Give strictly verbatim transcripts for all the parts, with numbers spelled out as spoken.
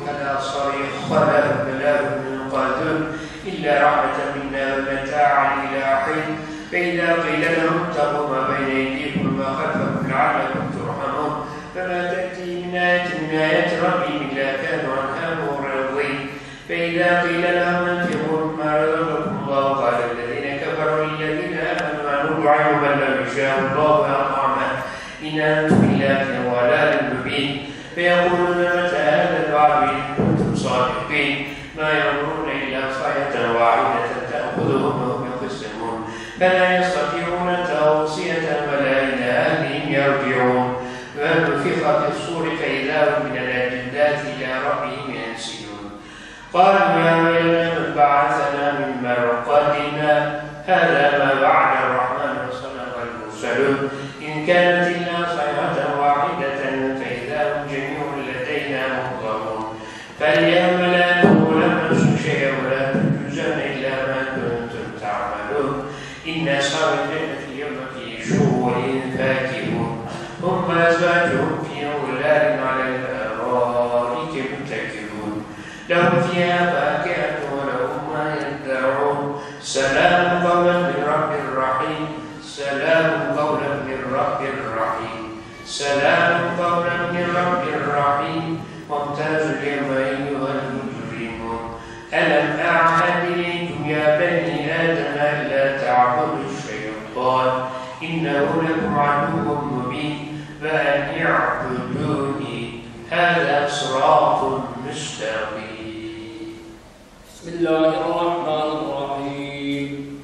فلا صريخ ولا بلاغ من قادر إلا رحمة منا ومتاعا إلى حين. فإذا قيل لهم اتقوا ما بين أيديكم وما خلفكم لعلكم ترحمون فما تأتي من آية من آيات ربهم إلا كانوا عنها معرضين. فإذا قيل لهم انفقوا مما رزقكم الله قال الذين كفروا للذين آمنوا نطعم من لم يشاء الله أطعمه إن أنتم إلا في ضلال مبين. فيقولون متى هذا الوعد إن كنتم صادقين ما ينظرون إلا صيحة واحدة تأخذهم وهم يخصمون فلا يستطيعون توصية ولا إلى أهلهم يرجعون. ونفخ في الصور فإذا هم من الأجداث إلى ربهم ينسلون. قالوا يا ويلنا من بعثنا من مرقدنا هذا ما وعد الرحمن وصدق المرسلون إن كانت إلا صيحة واحدة فإذا هم جميع لدينا محضرون. فاليوم لا تظلم نفس شيئا ولا تجزون إلا ما كنتم تعملون إن أصحاب الجنة اليوم في شغل فاكهون هم أزواجهم في ظلال على الأرائك متكئون لهم فيها فاكهة ولهم ما يدعون سلام قولا من رب رحيم سلام قولا من رب رحيم سلام قولا من رب رحيم. وامتازوا اليوم أيها المجرمون ألم أعهد إليكم يا بني آدم ألا تعبدوا الشيطان إنه لكم عدو مبين وأن اعبدوني هذا صراط مستقيم. بسم الله الرحمن الرحيم.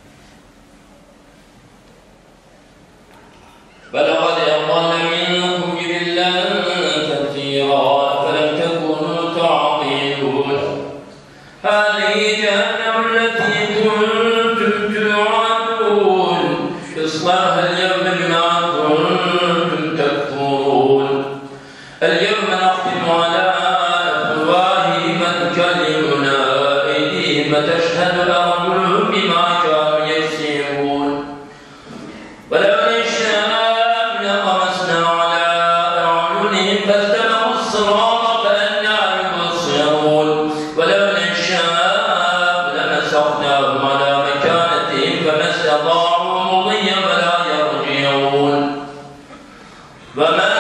ولقد أضل منكم جبلا كثيرا فلم تكونوا تعقلون هذه جهنم التي كنتم توعدون اصلوها اليوم بما كنتم تكفرون. اليوم نختم على أفواههم وتكلمنا أيديهم وتشهد أرجلهم بما كانوا يكسبون. ولو نشاء لطمسنا على أعينهم فاستبقوا الصراط فأنى يبصرون. ولو نشاء لمسخناهم على مكانتهم فما استطاعوا مضيا ولا يرجعون. ومن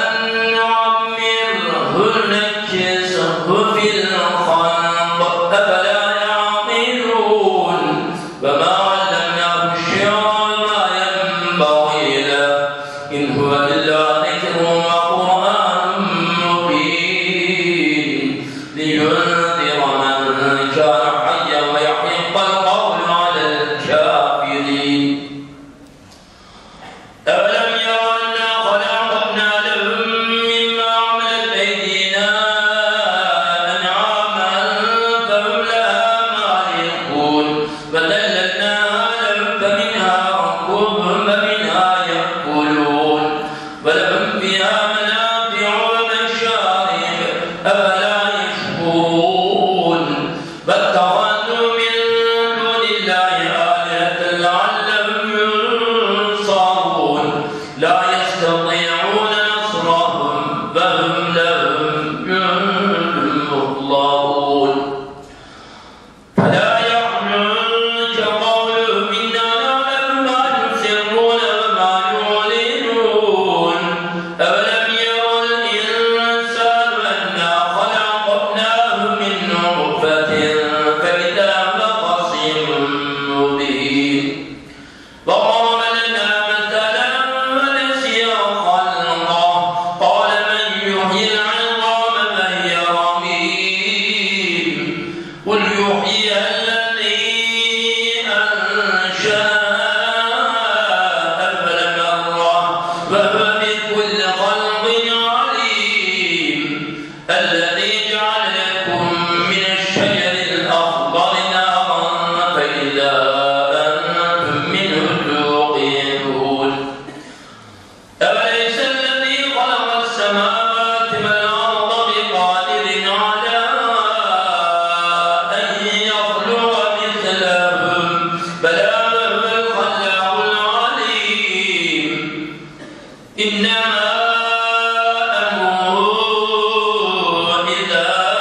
نعمره نكسه في الخلق أفلا يعقلون. وما علمناه الشعر ما ينبغي له إن هو إلا ذكر وقرآن مبين لينذر من كان حيا ويحق القول على الكافرين. أولم يروا أنا خلقنا لهم مما عملت أيدينا أنعاما فهم لها مالكون وذللناها لهم فمنها ركوبهم ومنها يأكلون ولهم فيها منافع ومشارب أفلا يشكرون. واتخذوا من دون الله آلهة لعلهم ينصرون لا يستطيعون نصرهم فهم لهم ينصرون. فلا يحزنك قولهم إنا نعلم ما يسرون وما يعلنون. أولم يروا الإنسان أنا خلقناه من نطفة فإذا هو خصيم مبين. وضرب لنا مثلا ونسي خلقه قال من يحيي العظام وهي رميم قل يحييها الذي أنشأها أول مرة وهو بكل خلق عليم. الذي جعل لكم من الشجر الأخضر نارا فإذا أنتم منه توقدون. أوليس الذي خلق السماوات والأرض بقادر على أن يخلق مثلهم بلى وهو الخلاق العليم. إنما أمره إذا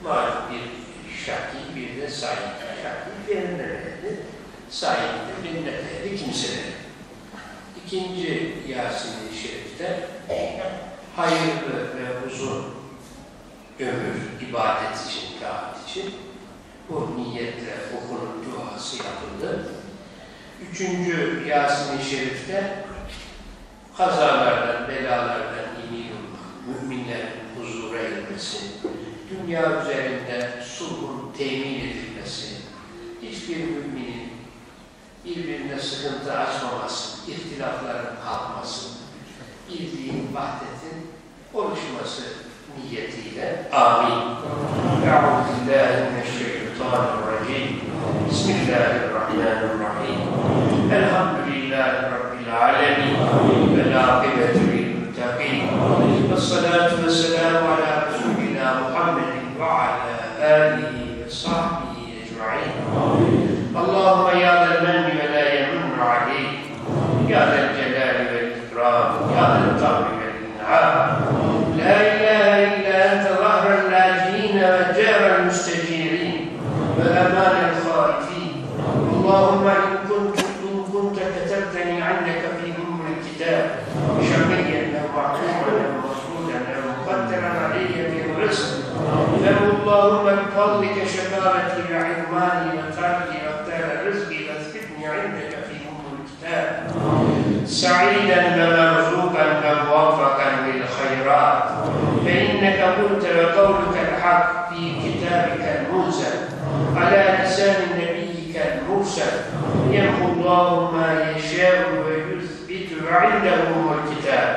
malum bir şaki, bir de sahip. Şaki verilenlerdi, sahip de verilenlerdi kimseler. İkinci Yasin-i Şerif'te hayırlı ve uzun ömür, ibadet için, taat için bu niyetle okunun duası yapıldı. Üçüncü Yasin-i Şerif'te kazalardan, belalardan emin olmak, müminlerin huzura ermesi, dünya üzerinde sulhun temin edilmesi, hiçbir müminin birbirine sıkıntı açmaması, ihtilafların kalkması, birliğin, vahdetin oluşması niyetiyle. Amin. Euzubillahimineşşeytanirracim. Bismillahirrahmanirrahim. Elhamdülillahi Rabbil alemin. Vel âkibetü lil muttaqîn. Vessalâtu vesselamu alâ Resulina Muhammedin ve alâ âlihi ve sahbihi ecmaîn. Allahümme ya zel menni ve la yemunnu aleyk. Ya zel celali vel ikram. Ya zel tahri vel in'am. La ilahe illa ente zahral lâcîn ve cârel müstecîrin ve emânel khâifîn. Allahümme in kuntu in kunte ketebteni indeke fî ummul kitâb şakiyyen ve mahkûmen ve masûden ve mukadderan aleyye bir rızk. Allahümme bifadlike şekâveti ve ilmâni ve tarki ve ihtâle rızki ve zbitni indeke fî ummul kitâb sa'iden ve merzukan ve muvaffakan lil hayrat ve inneke kulte ve kavlukel hak fî kitâbikel munzel alâ lisâni nebiyyikel mursel yemhullâhu mâ yeşâ'u ve yüzbitu indehumul kitâb.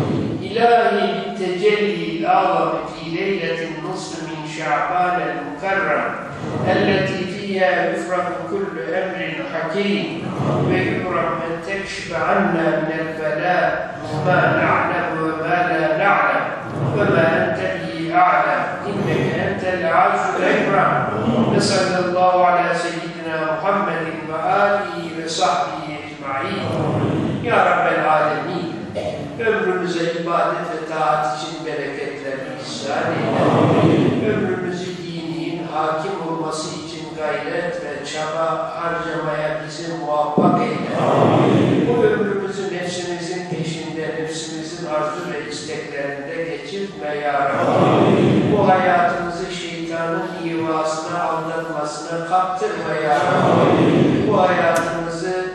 İlahi bittecelli'l âzami fî leyletin nısfı min şa'bânel mukarram elleti fîhâ yufraku kullu emrin hakîm ve yukram men tekşife annâ minel belâ mâ na'lem ve mâ lâ na'lem ve mâ ente bihi a'lem inneke entel azul ekram ve sallallahu alâ seyyidina Muhammedin ve âlihi ve sahbihi ecmaîn. Ya Rabbel âlemîn, ömrümüze ibadet ve taat için bereketlerini ihsan eyle. Ömrümüzü dinin hakim olması için gayret ve çaba harcamaya bizi muvaffak eyle. Bu ömrümüzü nefsimizin peşinde, nefsimizin arzu ve isteklerinde geçirtme ya Rabbi. Bu hayatımızı şeytanın ivasına, aldatmasına kaptırma ya Rabbi. Bu hayatımızı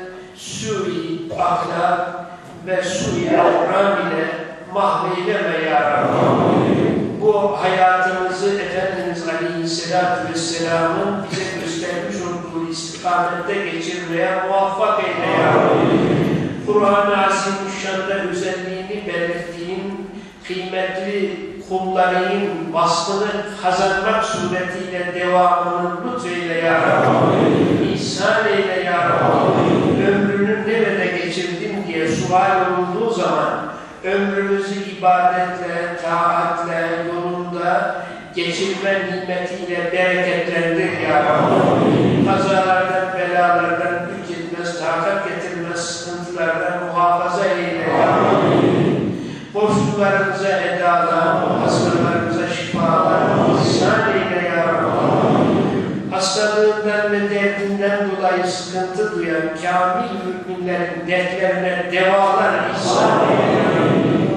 sui ahlak ve su-i akram ile mahveyleme ya Rabbi. Bu hayatımızı Efendimiz Aleyhisselatü Vesselam'ın bize göstermiş olduğu istikamette geçirmeye muvaffak eyle ya Rabbi. Kur'an-ı Azimüşşan'da özelliğini belirttiğin kıymetli kullarının vasfını kazanmak suretiyle devamını lütfeyle ya Rabbi. İhsan eyle ya Rabbi. Ömrünü nerede geçirdin diye sual olunduğu zaman ömrümüzü ibadetle, taatle, yolunda geçirme nimetiyle bereketlendir ya Rabbi. Kazalardan, belalardan güç yetmez, takat getirmez, sıkıntılardan muhafaza eyle ya Rabbi. Borçlularımıza edalar, hastalarımıza şifalar, ihsan eyle ya Rabbi. Hastalığından ve derdinden dolayı sıkıntı duyan kamil müminlerin dertlerine devalar ihsan eyle.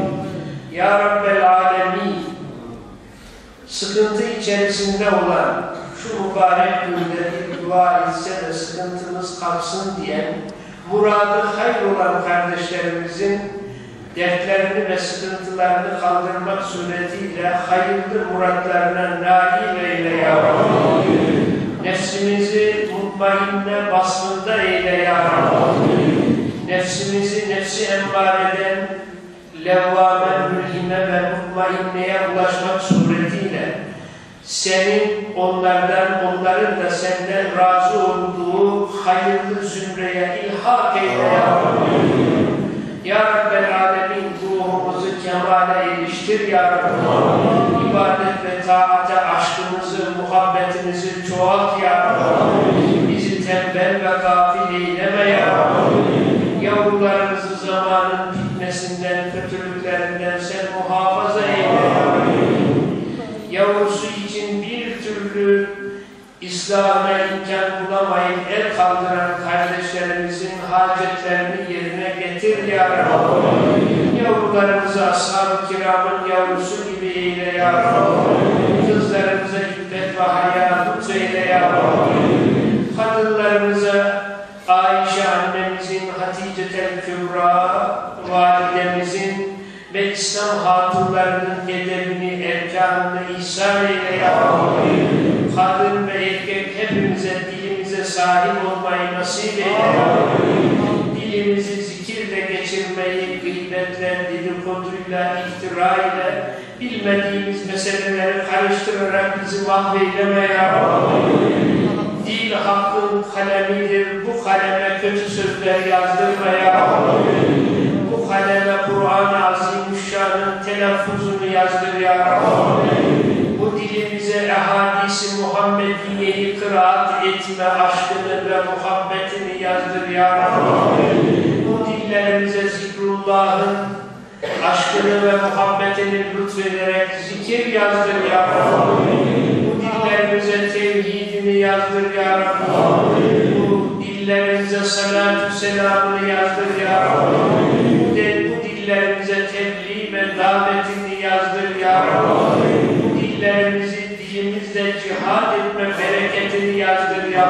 Ya Rabbel âlemîn, sıkıntı içerisinde olan şu mübarek günde bir dua etse de sıkıntımız kalksın diyen, muradı hayır olan kardeşlerimizin dertlerini ve sıkıntılarını kaldırmak suretiyle hayırlı muratlarına nail eyle ya Rabbi. Nefsimizi mutmainne vasfında eyle ya Rabbi. Nefsimizi nefsi emmareden levvamen mülhime ve mutmainneye ulaşmak suretiyle senin onlardan, onların da senden razı olduğu hayırlı zümreye ilhak eyle ya Rabbi. Ya Rabbel âlemin, ruhumuzu kemale eriştir ya Rabbi. İbadet ve taate aşkımızı, muhabbetimizi çoğalt ya Rabbi. Bizi tembel ve gafil eyleme ya Rabbi. Yavrularımızı zamanın fitnesinden, kötülüklerinden sen muhafaza eyle ya Rabbi. Yavrusu için bir türlü türlü İslam'a imkan bulamayıp el kaldıran kardeşlerimizin hacetlerini yerine getir ya Rabbi. Yavrularımızı ashab-ı kiramın yavrusu gibi eyle ya Rabbi. Kızlarımıza iffet ve haya lütfeyle ya Rabbi. Kadınlarımıza Ayşe annemizin, Hatice-tel Kübra validemizin ve İslam hatunlarının edebini, erkanını ihsan eyle ya Rabbi. Kadın ve erkek hepimize, dilimize sahip olmayı nasip eyle ya Rabbi. Dilimizi zikirle geçirmeyi, gıybetle, dedikoduyla, iftirayla, bilmediğimiz meseleleri karıştırarak bizi mahveyleme ya Rabbi. Dil hakkın kalemidir, bu kaleme kötü sözler yazdırma ya Rabbi. Bu kaleme Kur'an-ı Azimüşşan'ın telaffuzunu yazdır ya Rabbi. Bu dilimize ehadis-i Muhammediye'yi kıraat etme aşkını ve muhabbetini yazdır ya Rabbi. Bu dillerimize zikrullah'ın aşkını ve muhabbetini lütfederek zikir yazdır ya Rabbi. Bu dillerimize tevhidini yazdır ya Rabbi. Bu dillerimize salatu selamını yazdır ya Rabbi. Bu, de, bu dillerimize tebliğ ve davetini yazdır ya Rabbi. Bu dillerimizi dilimizde cihad etme bereketini yazdır ya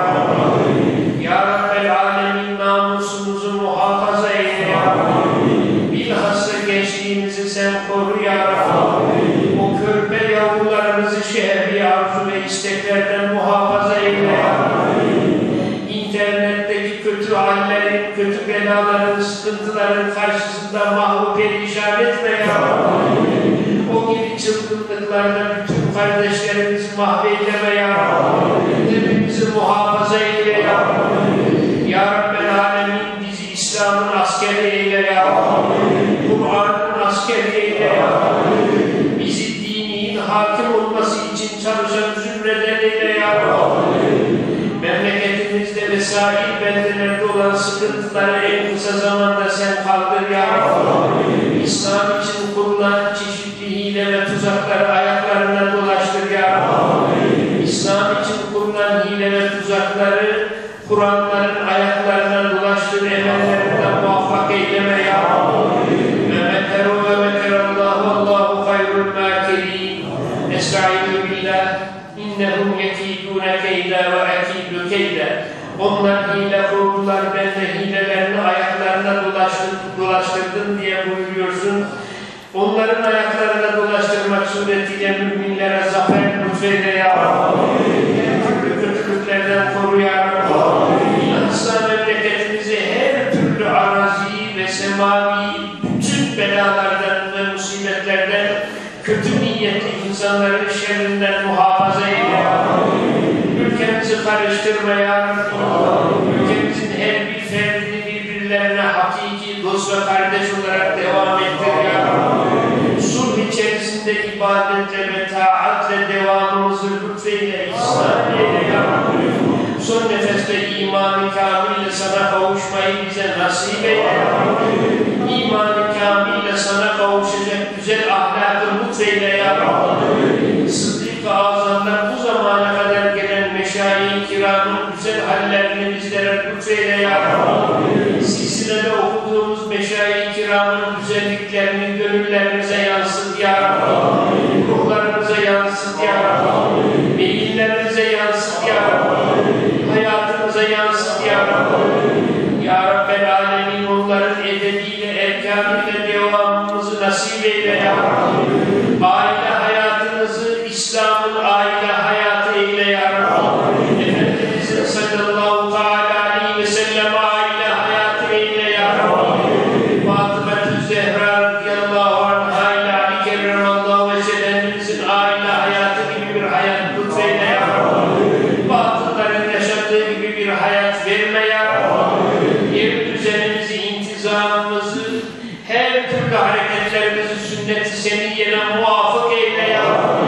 Rabbi. Ya Rabbel alemin namusumuzu muhafaza eyle ya Rabbi. Bilhassa gençliğimizi sen koru ya Rabbi. O körpe yavrularımızı şehri arzu ve isteklerden muhafaza eyle ya Rabbi. İnternetteki kötü hallerin, kötü belaların, sıkıntıların karşısında mahvu perişan etme ya Rabbi. O gibi çılgınlıklarla bütün kardeşlerimizi mahveyleme ya Rabbi. Hepimizi muhafaza eyle ya Rabbi. Ya Rabbel alemin bizi İslam'ın askeri eyle ya Rabbi. Kur'an'ın askeri eyle ya Rabbi. Bizi dinin hakim olması için çalışan zümreden eyle ya Rabbi. Memleketimizde ve sahil beldelerde olan sıkıntıları en kısa zamanda sen kaldır ya Rabbi. İslam için kurulan çeşitli hile ve tuzakları ayaklarına dolaştır ya Rabbi. İslam için kurulan hile ve tuzakları Kur'anların ayaklarına dolaştır, emellerinden muvaffak eyleme ya Rabbi. Ve mekeru ve mekerallahu Allahu hayrul makirin. Estaizu billah. İnnehum yekidûne keyda ve ekidû keyda. Onlar hile kurdular, ben de hilelerini ayaklarına dolaştırdım diye buyuruyorsun. Onların ayaklarına dolaştırmak suretiyle müminlere zafer lütfeyle ya Rabbi. Her türlü kötülüklerden koru ya Rabbi. İnsan memleketimizi her türlü arazi ve semavi bütün belalardan ve musibetlerden, kötü niyetli insanların şerrinden muhafaza eyle ya Rabbi. Ülkemizi karıştırma ya Rabbi. Ülkemizin her bir ferdini birbirlerine hakiki dost ve kardeş olarak devam ettir ya Rabbi. Sulh içerisinde ibadetle ve taatle devamımızı lütfeyle, ihsan eyle ya Rabbi. Son nefeste iman-ı kamille sana kavuşmayı bize nasip eyle ya Rabbi. İman-ı kamille sana kavuşacak güzel ahlakı lütfeyle ya Rabbi. Sıddık-ı Azam'dan bu zamana kadar gelen meşayi-i kiramın güzel hallerini bizlere lütfeyle ya Rabbi. Silsilede okuduğumuz meşayi-i kiramın güzelliklerini gönüllerimize yansıt ya Rabbi. Ruhlarımıza yansıt ya Rabbi. Beyinlerimize yansıt ya Rabbi. Hayatımıza yansıt ya Rabbi. Ya Rabbel alemin onların edebiyle, erkanıyla devamımızı nasip eyle ya Rabbi. Aile hayatımızı İslam'ın aile hayatı eyle ya Rabbi. Efendimizin sallallahu aleyhi ve sellem aile hayatı eyle ya Rabbi. Fatıma-tü Zehra radıyallahu anh'a ile Ali kerremallahu vece Efendimizin aile hayatı gibi bir hayat lütfeyle ya Rabbi. Batılların yaşadığı gibi bir hayat verme ya Rabbi. Yer düzenimizi, intizamımızı, her türlü hareketlerimizi sünnet-i seniyyene muvafık eyle ya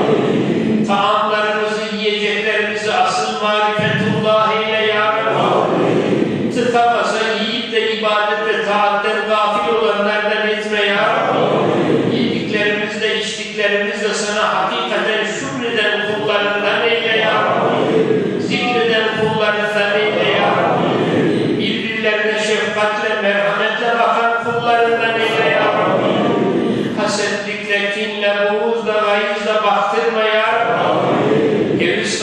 Rabbi. Taamlarımızı, yiyeceklerimizi asıl marifetullah eyle ya Rabbi. Tıka basa yiyip de ibadet ve taatten gafil olanlardan etme ya Rabbi. Yediklerimizle, içtiklerimizle sana hakikaten şükreden kullarından eyle ya Rabbi.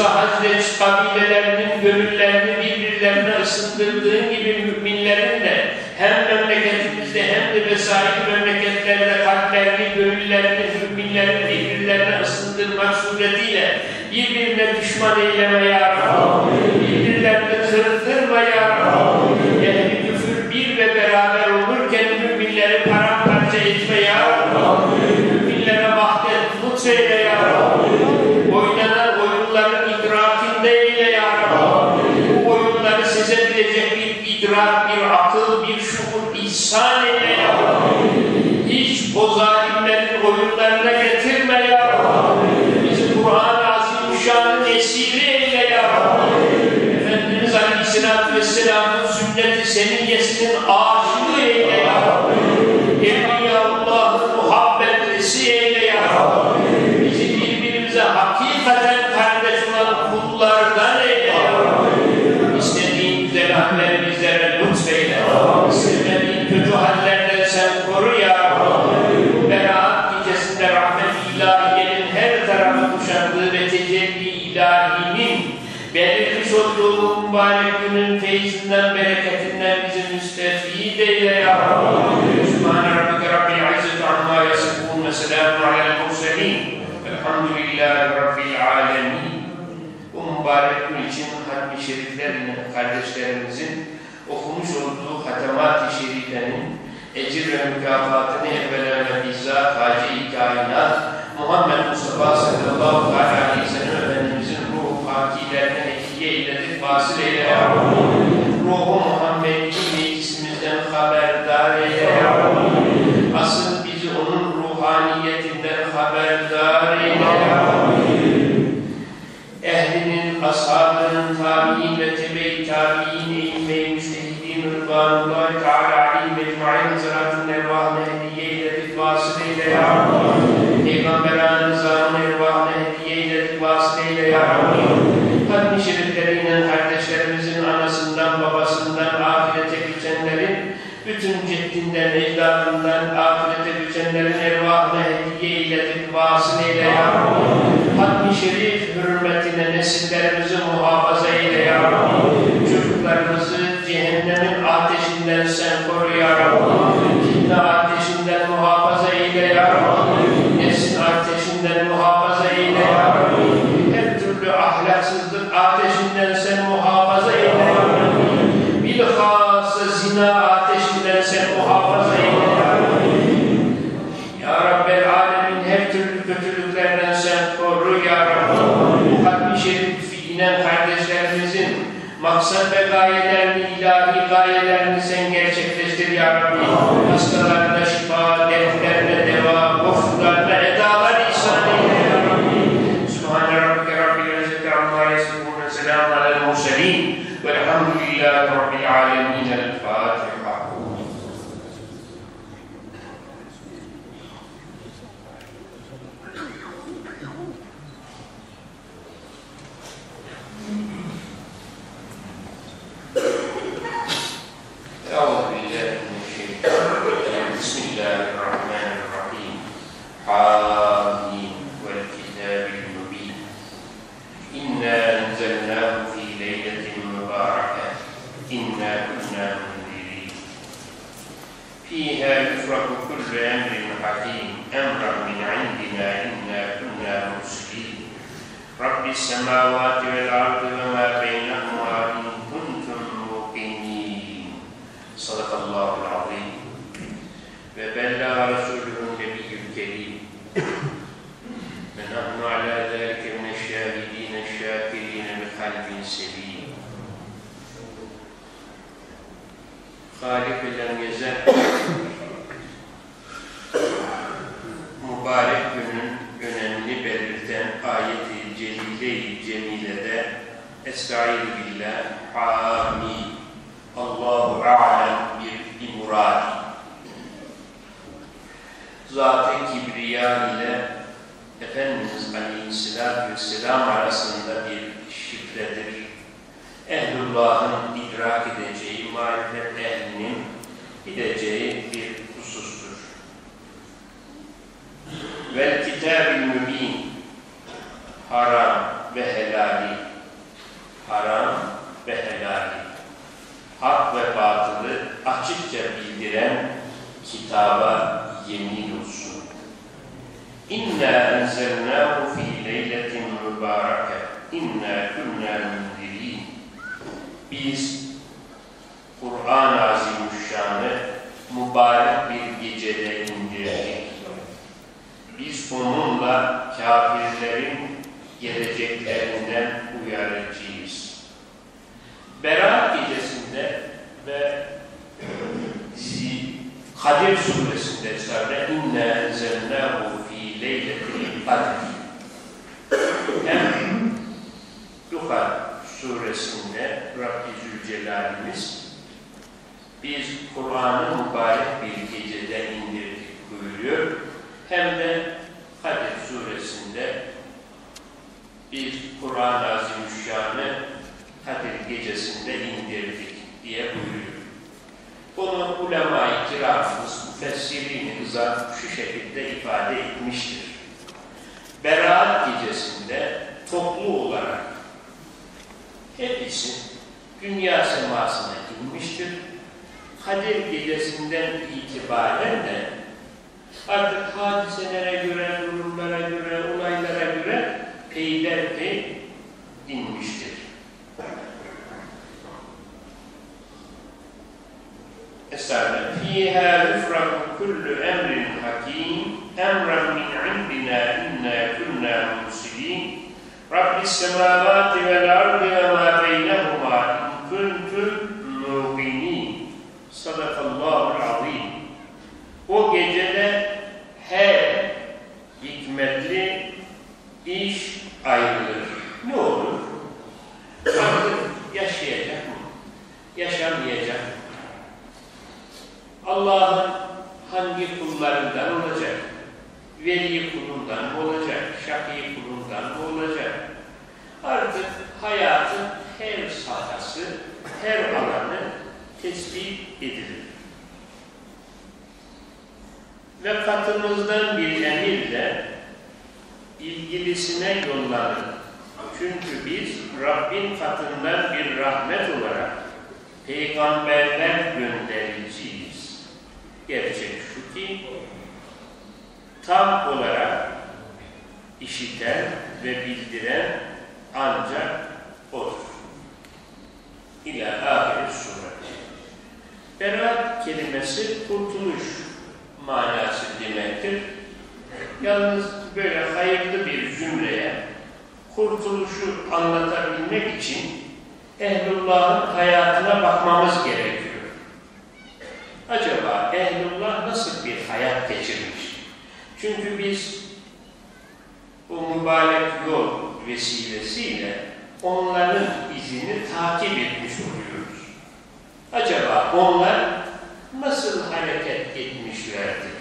Yoksa Hazreç kabilelerinin gönüllerini birbirlerine ısındırdığın gibi müminlerin de hem memleketimizde hem de vesaire memleketlerde kalplerini, gönüllerini, müminlerin birbirlerine ısındırmak suretiyle birbirine düşman eyleme ya Rabbi. Birbirlerini kırdırma ya Rabbi. Yani küfür bir ve beraber olurken müminleri paramparça etme ya Rabbi. Müminlere vahdet lütfeyle ya Rabbi. Oynanan oyunların idrakinde eyle ya Rabbi. Bu oyunları sezebilecek bir idrak, bir akıl, bir şuur ihsan eyle ya Rabbi. Hiç o zalimlerin oyunlarına getirme ya Rabbi. Bizi Kur'an-ı Azimüşşan'ın esiri eyle ya Rabbi. Efendimiz Aleyhisselatü Vesselam'ın sünneti seniyyesinin aşığı eyle ya Rabbi. Evliyaullah'ın muhabbetlisi eyle ya Rabbi. Bizi birbirimize hakikaten kardeş olan kullardan eyle ya Rabbi. İstediğin güzel haller bizlere lütfeyle. İstemediğin kötü hallerden sen koru ya Rabbi. Beraat gecesinde rahmet-i ilahiyenin her tarafı kuşattığı ve tecelli ilahinin belirmiş olduğu mübarek günün feyzinden, bereketinden bizi müstefid eyle ya Rabbi. Sübhane Rabbike Rabbil İzzeti amma yasifun ve selamun alel murselin. Elhamdülillahi Rabbil alemin. Bu mübarek gün için hatmi şeriflerle kardeşlerimizin okumuş olduğu hatemat-ı şeriflerin ecir ve mükafatını evvela ve bizzat Hacı-i Kainat Muhammed Mustafa sallallahu aleyhi ve sellem Efendimizin ruhu fakilerine hediye eyledik, vasıl eyle ya Rabbi. Ruhu Muhammed'i meclisimizden haberdar eyle ya Rabbi. Asıl bizi onun ruhaniyetinden haberdar eyle ya Rabbi. Ehlinin, ashabının, tabi'in ve tebe-i tabi'in, eğim-i müştehidin, rıdvanullahi teala alim mecmu'in hazaratın ervahına hediye eyledik, vasıl eyle ya Rabbi. Peygamberâne nizamın ervahına hediye eyledik, vasıl eyle ya Rabbi. Hatmi şerifleriyle kardeşlerimizin anasından, babasından, ahirete göçenlerin, bütün ceddinden, ecdadından, ahirete göçenlerin ervahına hediye eyledik, vasıl eyle ya Rabbi. Hatmi şerif hürmetine nesillerimizi muhafaza eyle ya Rabbi. Çocuklarımızı cehennemin ateşinden sen koru ya Rabbi. Fitne ateşinden muhafaza eyle ya Rabbi. Nesin ateşinden muhafaza eyle ya Rabbi. Her türlü ahlaksızlık ateşinden sen muhafaza eyle ya Rabbi. Bilhassa zina ateşinden sen muhafaza eyle ya Rabbi. Ya Rabbel alemin her türlü kötülüklerden sen koru ya Rabbi. Bu hatmi şerifi inen kardeşlerimizin maksat ve gayelerini, ilahi gayelerini sen gerçekleştir ya Rabbi. Hastalarına şifa, dertlerine deva, korkularına edalar ihsan eyle ya Rabbi. Sübhane Rabbike Rabbil İzzeti amma yasifun ve selamun alel murselin velhamdülillahi Rabbil alemin. El Fatiha. Mübarek günün önemini belirten ayet-i celile-i cemilede Estaizu billah, amin, Allahu a'lem bir imuradi. Zat-ı Kibriya ile Efendimiz Aleyhisselatü Vesselam arasında bir şifredir. Ehlullah'ın idrak edeceği, marifet ehlinin gideceği bir husustur. Vel kitabil mübin, haram ve helali haram ve helali, hak ve batılı açıkça bildiren kitaba yemin olsun. İnna enzelnâhu fî leyletin mübâreke, inna künnâ mundirîn. Biz Kur'an-ı Azimüşşan'ı mübarek bir gecede indirdik. Biz onunla kafirlerin geleceklerinden uyarıcıyız. Berat gecesinde ve Kadir suresinde ise inna enzelnâhu fî leyletil kadir. Hem Duhan suresinde Rabbi Zülcelal'imiz biz Kur'an'ı mübarek bir gecede indirdik buyuruyor. Hem de Kadir suresinde biz Kur'an-ı Azimüşşan'ı Kadir gecesinde indirdik diye buyuruyor. Bunu ulema-i kiramımız, müfessirin-i hızar şu şekilde ifade etmiştir. Berat gecesinde toplu olarak hepsi dünya semasına inmiştir. Kadir gecesinden itibaren de artık hadiselere göre, durumlara göre, olaylara göre peyderpey inmiştir. Estağfirullah. Fîhâ yufraku kullu emrin hakîm, emran min indina inna kunnâ mursilîn. Rabbis semâvâti vel ardı ve mâ beynehumâ in kuntum muqinîn. Sadakallâhu'l azîm. O gecede her hikmetli iş ayrılır. Ne olur? Artık yaşayacak mı? Yaşamayacak mı? Allah'ın hangi kullarından olacak? Veli kulundan mı olacak? Şakî kulundan mı olacak? Artık hayatın her sahası, her alanı tespit edilir. Ve katımızdan bir emirle ilgilisine yollanır. Çünkü biz Rabbin katından bir rahmet olarak peygamberler göndericiyiz. Gerçek şu ki tam olarak işiten ve bildiren ancak odur. İlâ âhir suret. Berat kelimesi kurtuluş manası demektir. Yalnız böyle hayırlı bir cümleye kurtuluşu anlatabilmek için Ehlullah'ın hayatına bakmamız gerekiyor. Acaba Ehlullah nasıl bir hayat geçirmiş? Çünkü biz bu mübarek yol vesilesiyle onların izini takip etmiş oluyoruz. Acaba onlar nasıl hareket etmişlerdir?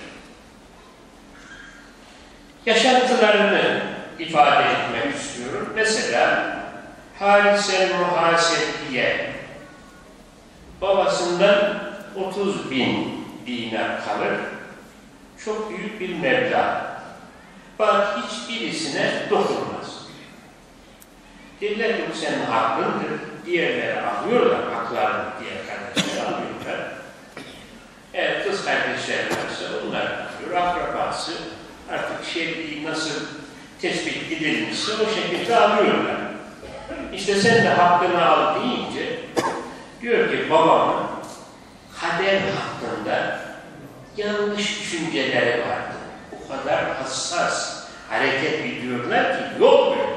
Yaşantılarını ifade etmek istiyorum. Mesela Haris-el Muhasebiye babasından otuz bin dinar kalır. Çok büyük bir meblağ. Bak hiçbirisine dokunmaz. Dediler ki bu senin hakkındır. Diğerleri alıyorlar, haklarını diğer kardeşleri alıyorlar. Eğer kız kardeşler varsa onlar alıyor. Akrabası artık şer'i nasıl tespit edilmişse o şekilde alıyorlar. İşte sen de hakkını al deyince diyor ki babamın kader hakkında yanlış düşünceleri vardı. O kadar hassas hareket ediyorlar ki yok böyle.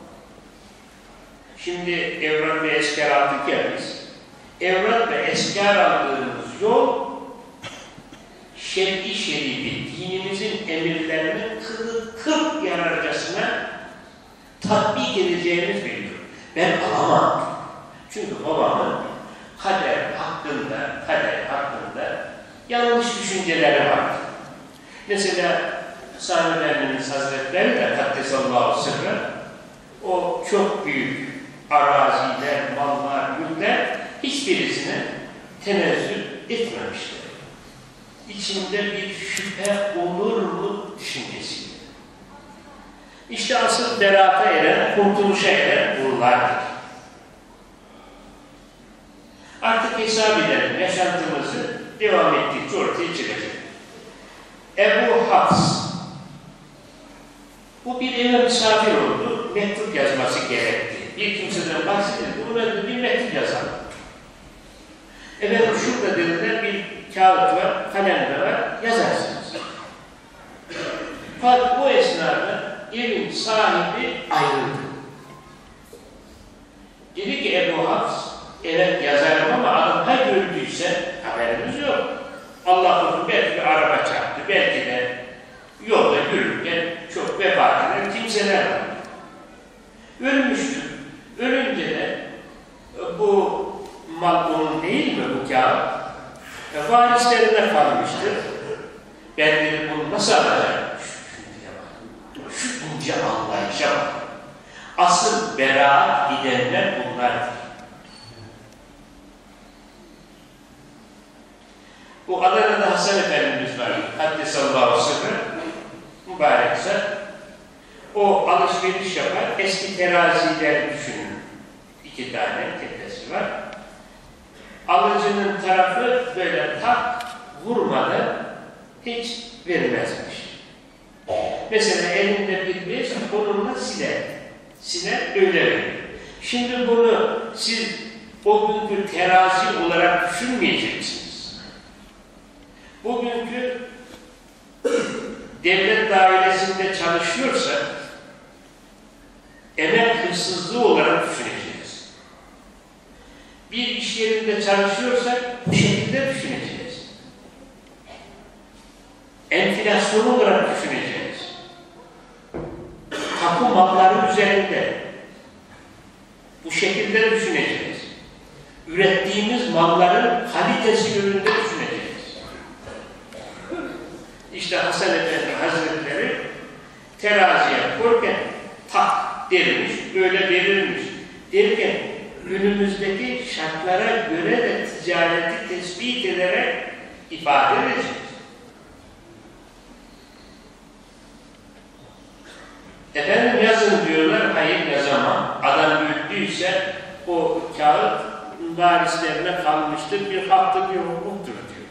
Şimdi evrak ve esker aldık ya biz. Evrak ve esker aldığımız yol şer'i şerifi, dinimizin emirlerini kırık kırk yararcasına tatbik edeceğimiz bir yol. Ben alamam. Çünkü babamın kader hakkında, kader hakkında yanlış düşünceleri vardı. Mesela Sami Efendimiz Hazretleri de Kaddesallahu sırrı o çok büyük araziler, mallar, mülkler hiçbirisine tenezzül etmemişler. İçinde bir şüphe olur mu düşüncesiyle. İşte asıl berata eren, kurtuluşa eren bunlardır. hesap edelim. Yaşantımızı devam ettikçe ortaya çıkacak. Ebu Hafs. Bu bir eve misafir oldu. Mektup yazması gerekti. Bir kimseden bahsedildi. Buna da bir mektup yazalım. Efendim şurada dediler bir kağıt var, kalem de var, yazarsınız. Fakat o esnada evin sahibi ayrıldı. Dedi ki Ebu Hafs, evet yazarım ama adam her öldüyse haberimiz yok. Allah korusun belki bir araba çarptı, belki de yolda yürürken çok vefat eden kimseler var. Ölmüştür. Ölünce de bu mal onun değil mi bu kağıt? E, varislerine kalmıştır. Ben dedim bunu nasıl alacağım? Şu ince anlayışa bak. Asıl beraat gidenler bunlardır. Bu Adana'da Hasan Efendimiz var. Haddesallahu aleyhi ve sellem mübarekse. O alışveriş yapar. Eski teraziler düşünün. İki tane tepesi var. Alıcının tarafı böyle tak vurmadan hiç vermezmiş. Mesela elinde bir bez onunla siler. Siler öyle verir. Şimdi bunu siz o günkü terazi olarak düşünmeyeceksiniz. Bugünkü devlet dairesinde çalışıyorsa emek hırsızlığı olarak düşüneceğiz. Bir iş yerinde çalışıyorsak bu şekilde düşüneceğiz. Enflasyon olarak düşüneceğiz. Kamu malları üzerinde bu şekilde düşüneceğiz. Ürettiğimiz malların kalitesi yönünde düşüneceğiz. İşte Hasan Efendi Hazretleri teraziye koyarken tak dermiş, böyle verilmiş derken günümüzdeki şartlara göre de ticareti tespit ederek ifade edeceğiz. Efendim yazın diyorlar, hayır yazamam. Adam öldüyse o kağıt varislerine kalmıştır, bir haktır, bir hukuktur diyor.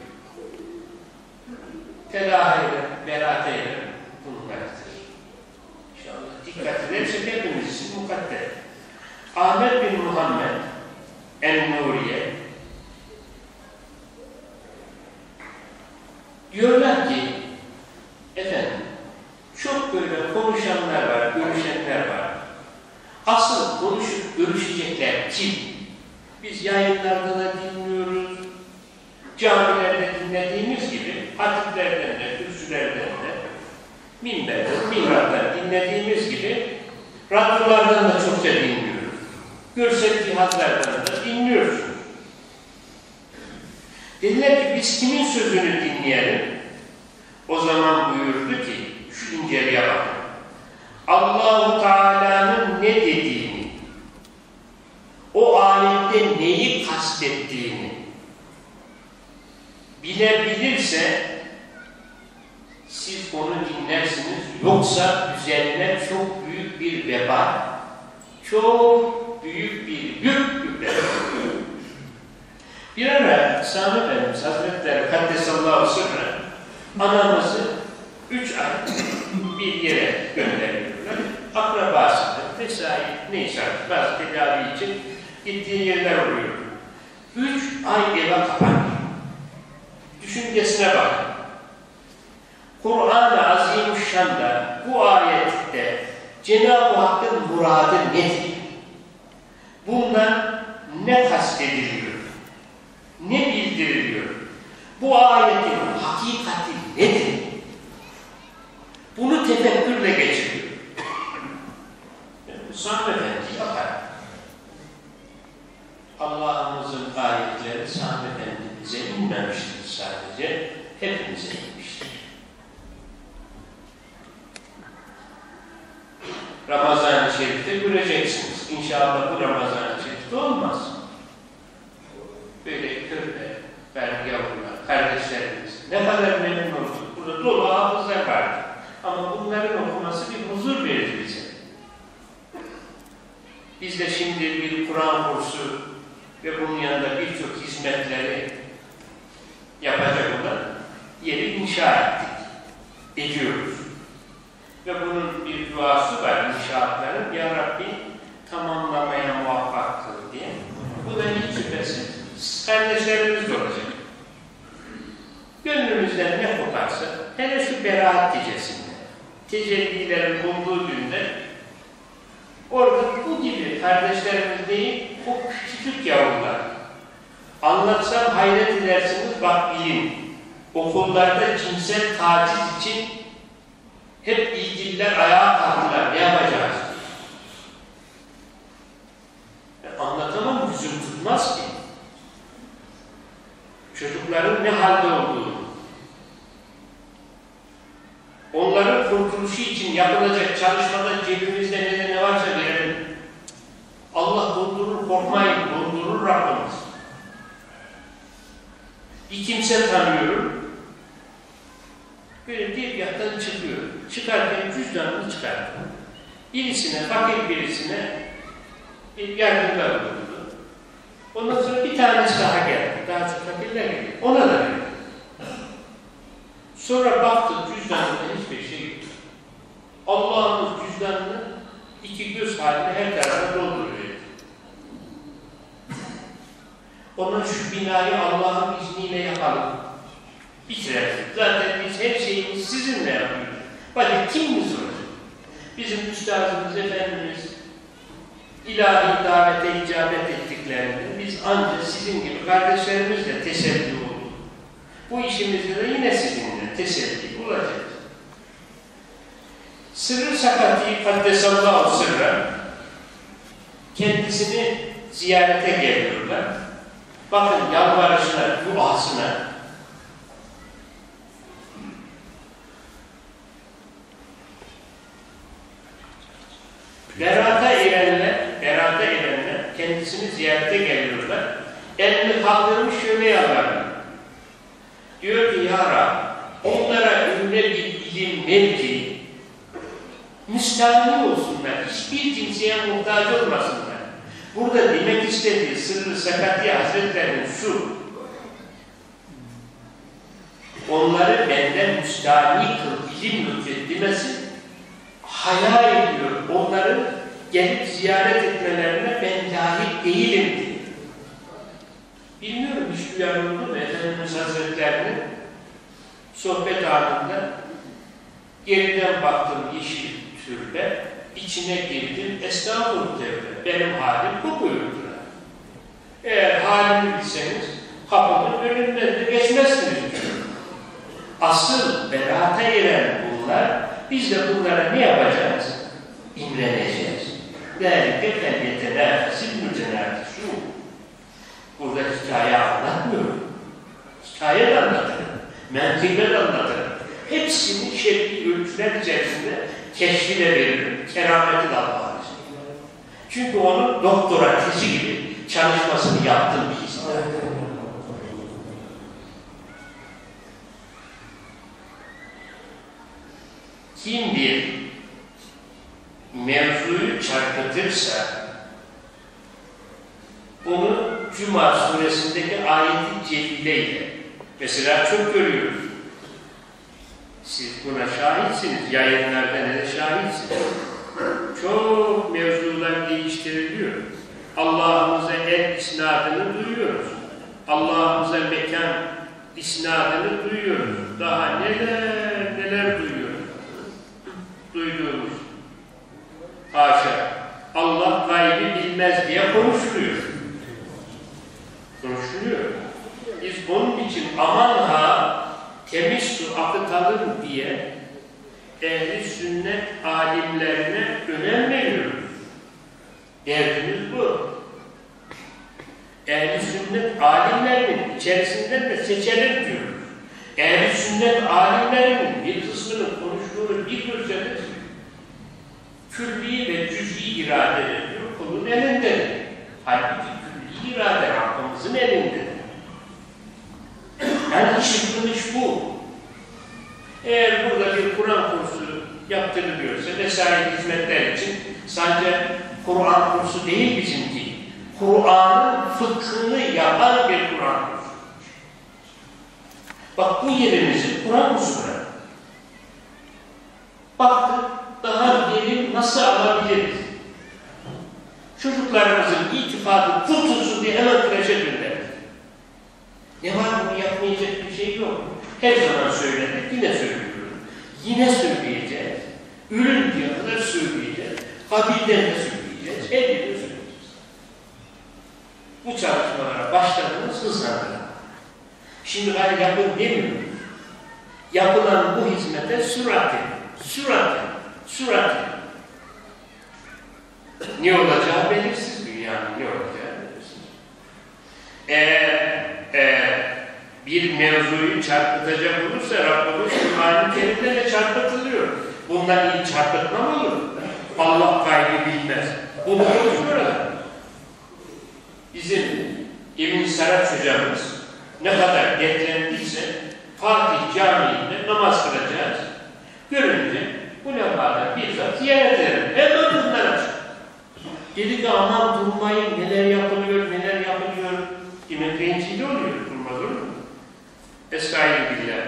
Telahi eder, beraat eder, bunlardır. İnşallah dikkat edersek hepimiz için mukadder. Ahmet bin Muhammed el-Nuriye diyorlar ki efendim çok böyle konuşanlar var, görüşenler var. Asıl konuşup görüşecekler kim? Biz yayınlarda da dinliyoruz, camilerde dinlediğimiz gibi hatiplerden de, kürsülerden de, minberden, minberden dinlediğimiz gibi radyolardan da çokça dinliyoruz. Görsel cihazlardan da dinliyoruz. Dediler ki biz kimin sözünü dinleyelim? O zaman buyurdu ki, şu inceliğe bakın. Allah-u Teala'nın ne dediğini, o ayette neyi kastettiğini bilebilirse siz onu dinlersiniz. Yoksa üzerine çok büyük bir veba, çok büyük bir yük yükler. Bir ara Sami Efendimiz Hazretleri Kaddesallahu aleyhi ve sellem anamızı üç ay bir yere gönderiyorlar. Akrabasıdır vesaire neyse bazı tedavi için gittiği yerler oluyor. Üç ay eve kapanıyor. Düşüncesine bak. Kur'an-ı Azimüşşan'da bu ayette Cenab-ı Hakk'ın muradı nedir? Bundan ne kastediliyor? Ne bildiriliyor? Bu ayetin hakikati nedir? Bunu tefekkürle geçiriyor. Sami Efendi yapar. Allah'ımızın ayetleri Sami Efendimiz'e inmemiştir sadece, hepimize inmiştir. Ramazan-ı Şerif'te göreceksiniz. İnşallah bu Ramazan-ı Şerif'te olmaz. Böyle körler, belki yavrular, kardeşlerimiz ne kadar memnun olduk. Burada dolu hafızlar vardır. Ama bunların okuması bir huzur verir bize. Biz de şimdi bir Kur'an kursu ve bunun yanında birçok hizmetleri yapacak olan yeri inşa ettik, ediyoruz. Ve bunun bir duası var inşaatların, Ya Rabbi tamamlamaya muvaffak kıl diye. Bu da hiç şüphesiz kardeşlerimiz olacak. Gönlümüzden ne koparsa, hele şu beraat gecesinde, tecellilerin bulduğu günde, orada bu gibi kardeşlerimiz değil, o küçük yavrular. Anlatsam hayret edersiniz, bak bilin. Okullarda cinsel taciz için hep ilgililer ayağa kalktılar, ne yapacağız? Yani anlatamam, yüzüm tutmaz ki. Çocukların ne halde olduğunu, onların kurtuluşu için yapılacak çalışmada cebimizde ne, ne varsa verelim. Allah dondurur, korkmayın, dondurur Rabbimiz. Bir kimse tanıyorum, böyle bir yaktan çıkıyor. Çıkarken cüzdanını çıkarttı. Birisine, fakir birisine yardımlar bulundu. Ondan sonra bir tanesi daha geldi. Daha çok fakirler geldi. Ona da verdi. Sonra baktık cüzdanında hiçbir şey yok. Allah'ımız cüzdanını iki göz haline her tarafa dolduruyor. Onun şu binayı Allah'ın izniyle yapalım. Bitirelim. Zaten biz her şeyimizi sizinle yapıyoruz. Bakın kimimiz olacak? Bizim üstadımız, Efendimiz ilahi davete icabet ettiklerinde biz ancak sizin gibi kardeşlerimizle teselli olduk. Bu işimizde de yine sizinle teselli olacak. Sırrı Sakati Kaddesallahu sırra kendisini ziyarete geliyorlar. Bakın yalvarışına, duasına. Berata erenler, berata erenler kendisini ziyarete geliyorlar. Elini kaldırmış şöyle yalvarıyor. Diyor ki Ya Rab, onlara öyle bir ilim ver ki müstahni olsunlar, hiçbir kimseye muhtaç olmasınlar. Burada demek istediği Sırrı Sakati Hazretleri'nin şu, onları benden müstahni kıl, ilim lütfet demesi hayal ediyor. Onların gelip ziyaret etmelerine ben dahil değilim diye. Bilmiyorum hiç duyan oldu mu Efendimiz Hazretleri'nin sohbet anında geriden baktım yeşil türbe, içine girdim, estağfurullah devre, benim halim bu buyurdular. Eğer halimi bilseniz kapının önünden de geçmezsiniz diyor. Asıl beraata eren bunlar, biz de bunlara ne yapacağız? İmreneceğiz. Değerlikle fendiyete nefesi mücenati şu. Burada hikaye anlatmıyorum. Hikaye de anlatırım. Mentıkla da anlatırım. Hepsini şer'i ölçüler içerisinde keşfine veririm. Kerameti de Allah'ın. Çünkü onun doktora tezi gibi çalışmasını yaptığım bir insan. Kim bir mevzuyu çarpıtırsa onu Cuma suresindeki ayet-i celileyle mesela çok görüyoruz. Siz buna şahitsiniz. Yayınlarda ne de şahitsiniz. Çok mevzular değiştiriliyor. Allah'ımıza el isnadını duyuyoruz. Allah'ımıza mekan isnadını duyuyoruz. Daha neler neler duyuyoruz. Duyduğumuz. Haşa. Allah gaybi bilmez diye konuşuluyor. Konuşuluyor. Biz onun için aman ha temiz su akıtalım diye ehl-i sünnet alimlerine önem veriyoruz. Derdimiz bu. Ehl-i sünnet alimlerinin içerisinden de seçelim diyoruz. Ehl-i sünnet alimlerinin bir kısmının konuştuğunu bir görseniz külli ve cüz'i irade ediyor, kulun elindedir. Halbuki külli irade Rabbimizin elindedir. Yani çıkmış bu. Eğer burada bir Kur'an kursu yaptırılıyorsa vesaire hizmetler için sadece Kur'an kursu değil bizimki. Kur'an'ın fıkhını yapan bir Kur'an. Bak bu yerimizi Kur'an usulü. Baktık daha geri nasıl alabiliriz? Çocuklarımızın itifadı kurtulsun diye hemen kreşe gönderdik. Ne var bunu yapmayacak bir şey yok. Her zaman söyledik, yine söylüyorum. Yine söyleyeceğiz. Ölünceye kadar söyleyeceğiz. Kabilden de söyleyeceğiz. Her yerde söyleyeceğiz. Bu çalışmalara başladınız, hızlandırın. Şimdi gayrı yapın demiyorum. Yapılan bu hizmete sürat edin. Sürat edin. Sürat edin. Ne olacağı belirsiz dünyanın ne olacağı belirsiz. Eğer, eğer bir mevzuyu çarpıtacak olursa Rabbimiz Kur'an-ı Kerim'de çarpıtılıyor. Bundan iyi çarpıtma mı olur? Allah gaybı bilmez. Bunu konuşuyorlar. Bizim Emin Saraç hocamız ne kadar yetlendiyse Fatih Camii'nde namaz kılacağız. Görünce bu levhadan bizzat ziyaret ederim. Hemen bunlar açık. Dedi ki aman durmayın, neler yapılıyor, neler yapılıyor. Demek rencide oluyor, durmaz olur mu? Estağfirullah.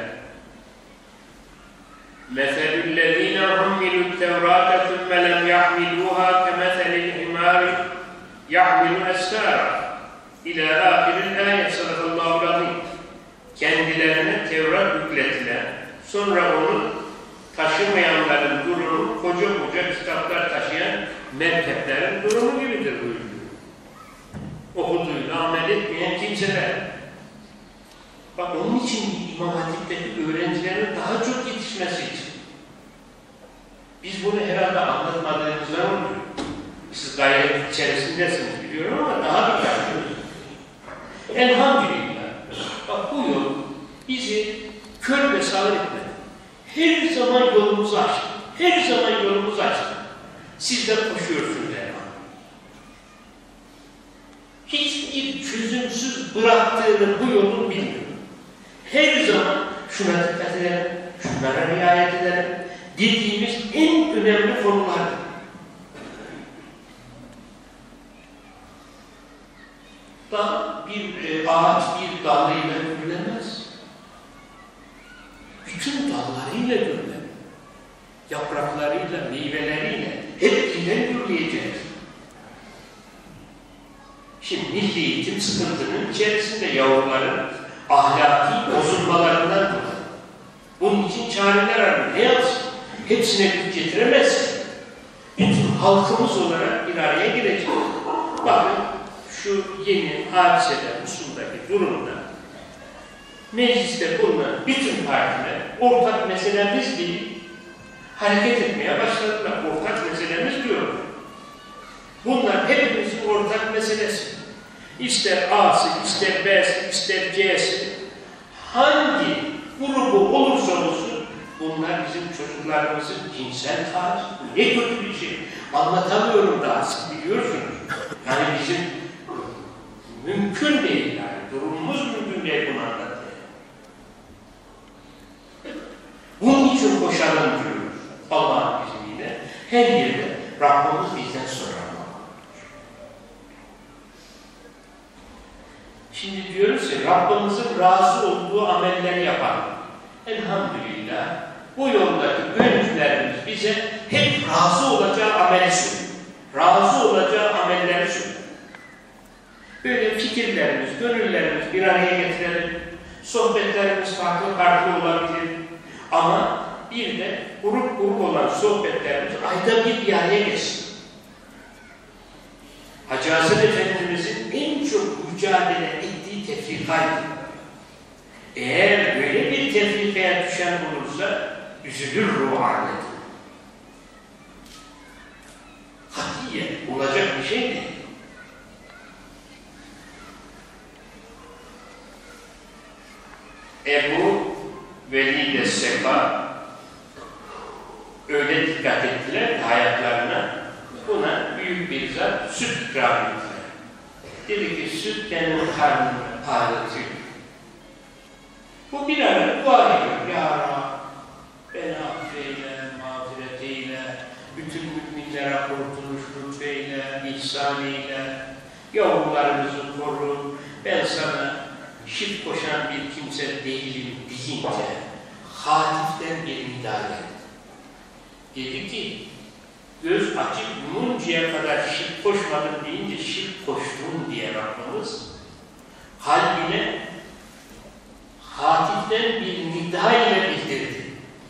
مَثَلُ الَّذ۪ينَ حُمِّلُوا التَّوْرَاتَ ثُمَّ لَمْ يَحْمِلُوهَا كَمَثَلِ الْحِمَارِ يَحْمِلُ أَسْفَارًا İlâ âhiril âyet sallallahu aleyhi. Kendilerine Tevrat yükletilen, sonra onu taşımayanların durumu, koca koca kitaplar taşıyan merkeplerin durumu gibidir buyuruyor. Okuduğuyla amel etmeyen kimseler. Bak onun için İmam Hatip'teki öğrencilerin daha çok yetişmesi için. Biz bunu herhalde anlatmadığımızdan oluyor. Siz gayret içerisindesiniz biliyorum ama daha bir yapıyoruz. Elhamdülillah. Bak bu yol bizi kör ve sağır etmedi. Her zaman yolumuzu açtı. Her zaman yolumuzu açtı. Siz de koşuyorsunuz elhamdülillah. Hiçbir çözümsüz bıraktığını bu yolun bilmiyor. Her zaman şuna dikkat edelim, şunlara riayet edelim dediğimiz en önemli konulardır. Da bir e, ağaç bir dalıyla görülemez. Bütün dallarıyla görülemez. Yapraklarıyla, meyveleriyle hepsiyle görüleceğiz. Şimdi milli eğitim sıkıntının içerisinde yavruların ahlaki bozulmalarından dolayı. Bunun için çareler arıyor. Ne yapsın? Hepsine güç getiremezsin. Bütün halkımız olarak bir araya gireceğiz. Bakın şu yeni hadisede, Musul'daki durumda mecliste bulunan bütün partiler ortak meselemiz değil, hareket etmeye başladılar. Ortak meselemiz diyor. Bunlar hepimizin ortak meselesi. İster A'sı, ister B'si, ister C'si, hangi grubu olursa olsun bunlar bizim çocuklarımızın cinsel tarzı. Ne kötü bir şey. Anlatamıyorum daha siz biliyorsunuz. Yani bizim mümkün değil yani. Durumumuz mümkün değil bunu anlatmaya. Bunun için koşalım diyoruz. Allah'ın izniyle. Her yerde Rabbimiz bizden sorar. Şimdi diyoruz ki Rabbimizin razı olduğu amelleri yapalım. Elhamdülillah bu yoldaki öncülerimiz bize hep razı olacağı ameli söylüyor. Razı olacağı amelleri söylüyor. Böyle fikirlerimiz, gönüllerimiz bir araya getirelim. Sohbetlerimiz farklı farklı olabilir. Ama bir de grup grup olan sohbetlerimiz ayda bir bir araya geçsin. Hacı Hasan Efendimizin en çok mücadele ettiği tefrikaydı. Eğer böyle bir tefrikaya düşen olursa üzülür ruh aleti. Katiyen olacak bir şey değil. Ebu Velid Sefa öyle dikkat ettiler hayatlarına, buna büyük bir zat süt ikram ettiler. Dedi ki süt benim karnımı ağrıtıyor. Bu bir ara dua ediyor. Ya Rab, beni affeyle, mağfiret eyle, bütün müminlere kurtuluş lütfeyle, ihsan eyle, yavrularımızı koru, ben sana şirk koşan bir kimse değilim deyince hatiften bir müdahale etti. Dedi ki, göz açıp yumuncaya kadar şirk koşmadım deyince şirk koştum diye Rabbimiz kalbine hatiften bir nida ile bildirdi.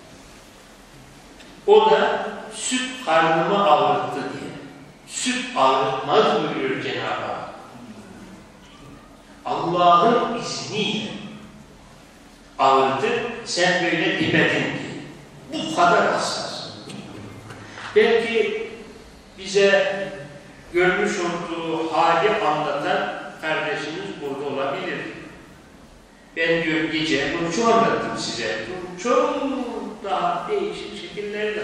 O da süt karnımı ağrıttı diye. Süt ağrıtmaz buyuruyor Cenab-ı Hak. Allah'ın izniyle ağrıtır, sen böyle demedin diye. Bu kadar hassas. Belki bize görmüş olduğu hali anlatan kardeşimiz burada olabilir. Ben diyor gece, bunu çok anlattım size. Bunu çok daha değişik şekillerde.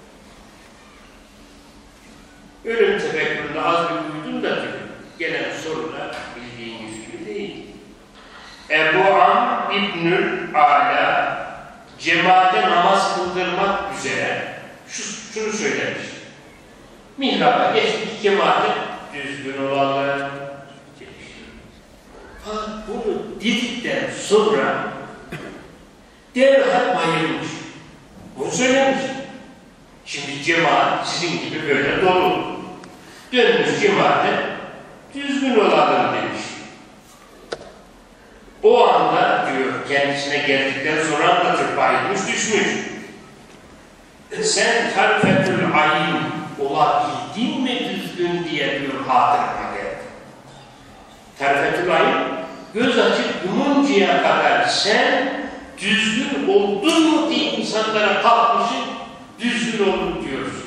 Ölüm tefekküründe az bir duydum da diyor. Gelen sorular bildiğiniz gibi değil. Ebu Amr İbnül Ala cemaate namaz kıldırmak üzere şu, şunu söylemiş. Mihraba geçmiş cemaate düzgün olalım demiş. Fakat bunu dedikten sonra derhal bayılmış. Bunu söylemiş. Şimdi cemaat sizin gibi böyle dolu. Dönmüş cemaate düzgün olalım demiş. O anda diyor kendisine geldikten sonra anlatır, bayılmış düşmüş. Sen tarifetül ayin olabildin mi düzgün diye diyor hatırıma geldi. Tarifetül ayin göz açıp yumuncaya kadar sen düzgün oldun mu diye insanlara kalkmışsın, düzgün oldun diyorsun.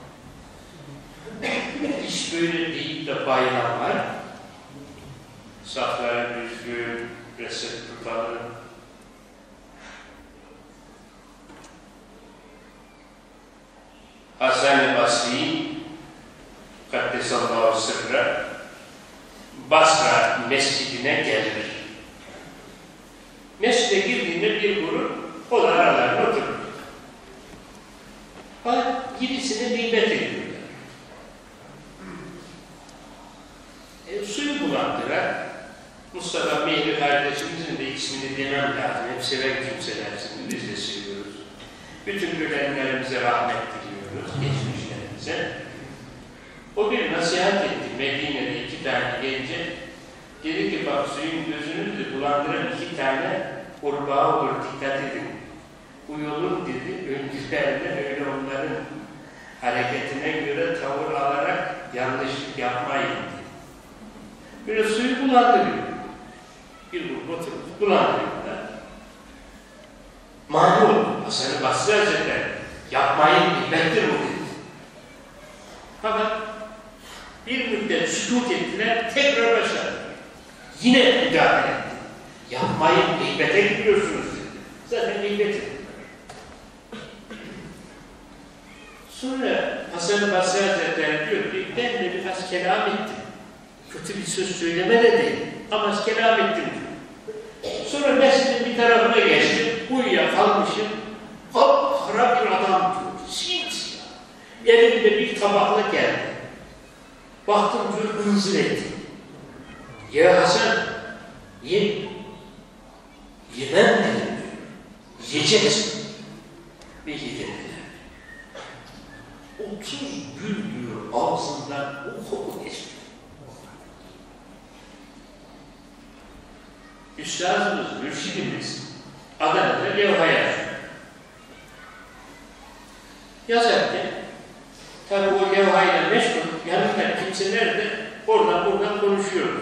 Hiç böyle deyip de bayılan var. Safları düzgün, reset tutalım. Hasan-ı Basri Kaddesallahu sırra Basra mescidine gelir. Mescide girdiğinde bir grup o da aralarında oturur. Fakat birisine nimet ediyorlar. E, suyu bulandılar. Mustafa Mehri kardeşimizin de ismini demem lazım. Hep seven kimselersiniz. Biz de seviyoruz. Bütün ölenlerimize rahmet diliyoruz. Geçmişlerimize. O bir nasihat etti. Medine'de iki tane gence. Dedi ki bak suyun gözünüzü bulandıran iki tane kurbağa olur. Dikkat edin. Bu yolun dedi öncülerden öyle onların hareketine göre tavır alarak yanlışlık yapmayın dedi. Böyle suyu bulandırıyor. Bir grup oturup bulandırıyorlar. Mani oldu. Hasan-ı Basri Hazretleri yapmayın, nimettir bu dedi. Fakat bir müddet sükût ettiler, tekrar başladı. Yine müdahale etti. Yapmayın, gıybete gidiyorsunuz dedi. Zaten gıybet ettiler. Sonra Hasan-ı Basri Hazretleri diyor ki, ben de biraz kelam ettim. Kötü bir söz söyleme de değil. Ama kelam ettim diyor. Sonra mescidin bir tarafına geçtim. Uyuya kalmışım. Kapkara bir adam diyor. Simsiyah. Elimde bir tabakla geldi. Baktım diyor, hınzır etti. Ya Hasan, ye. Yemem dedim diyor. Yiyeceksin. Ve yedim. Otuz gün diyor ağzından o koku geçti. Üstadımız, mürşidimiz Adana'da levha yazıyor. Yazarken tabi o levhayla meşgul yanında kimseler de oradan buradan konuşuyorlar.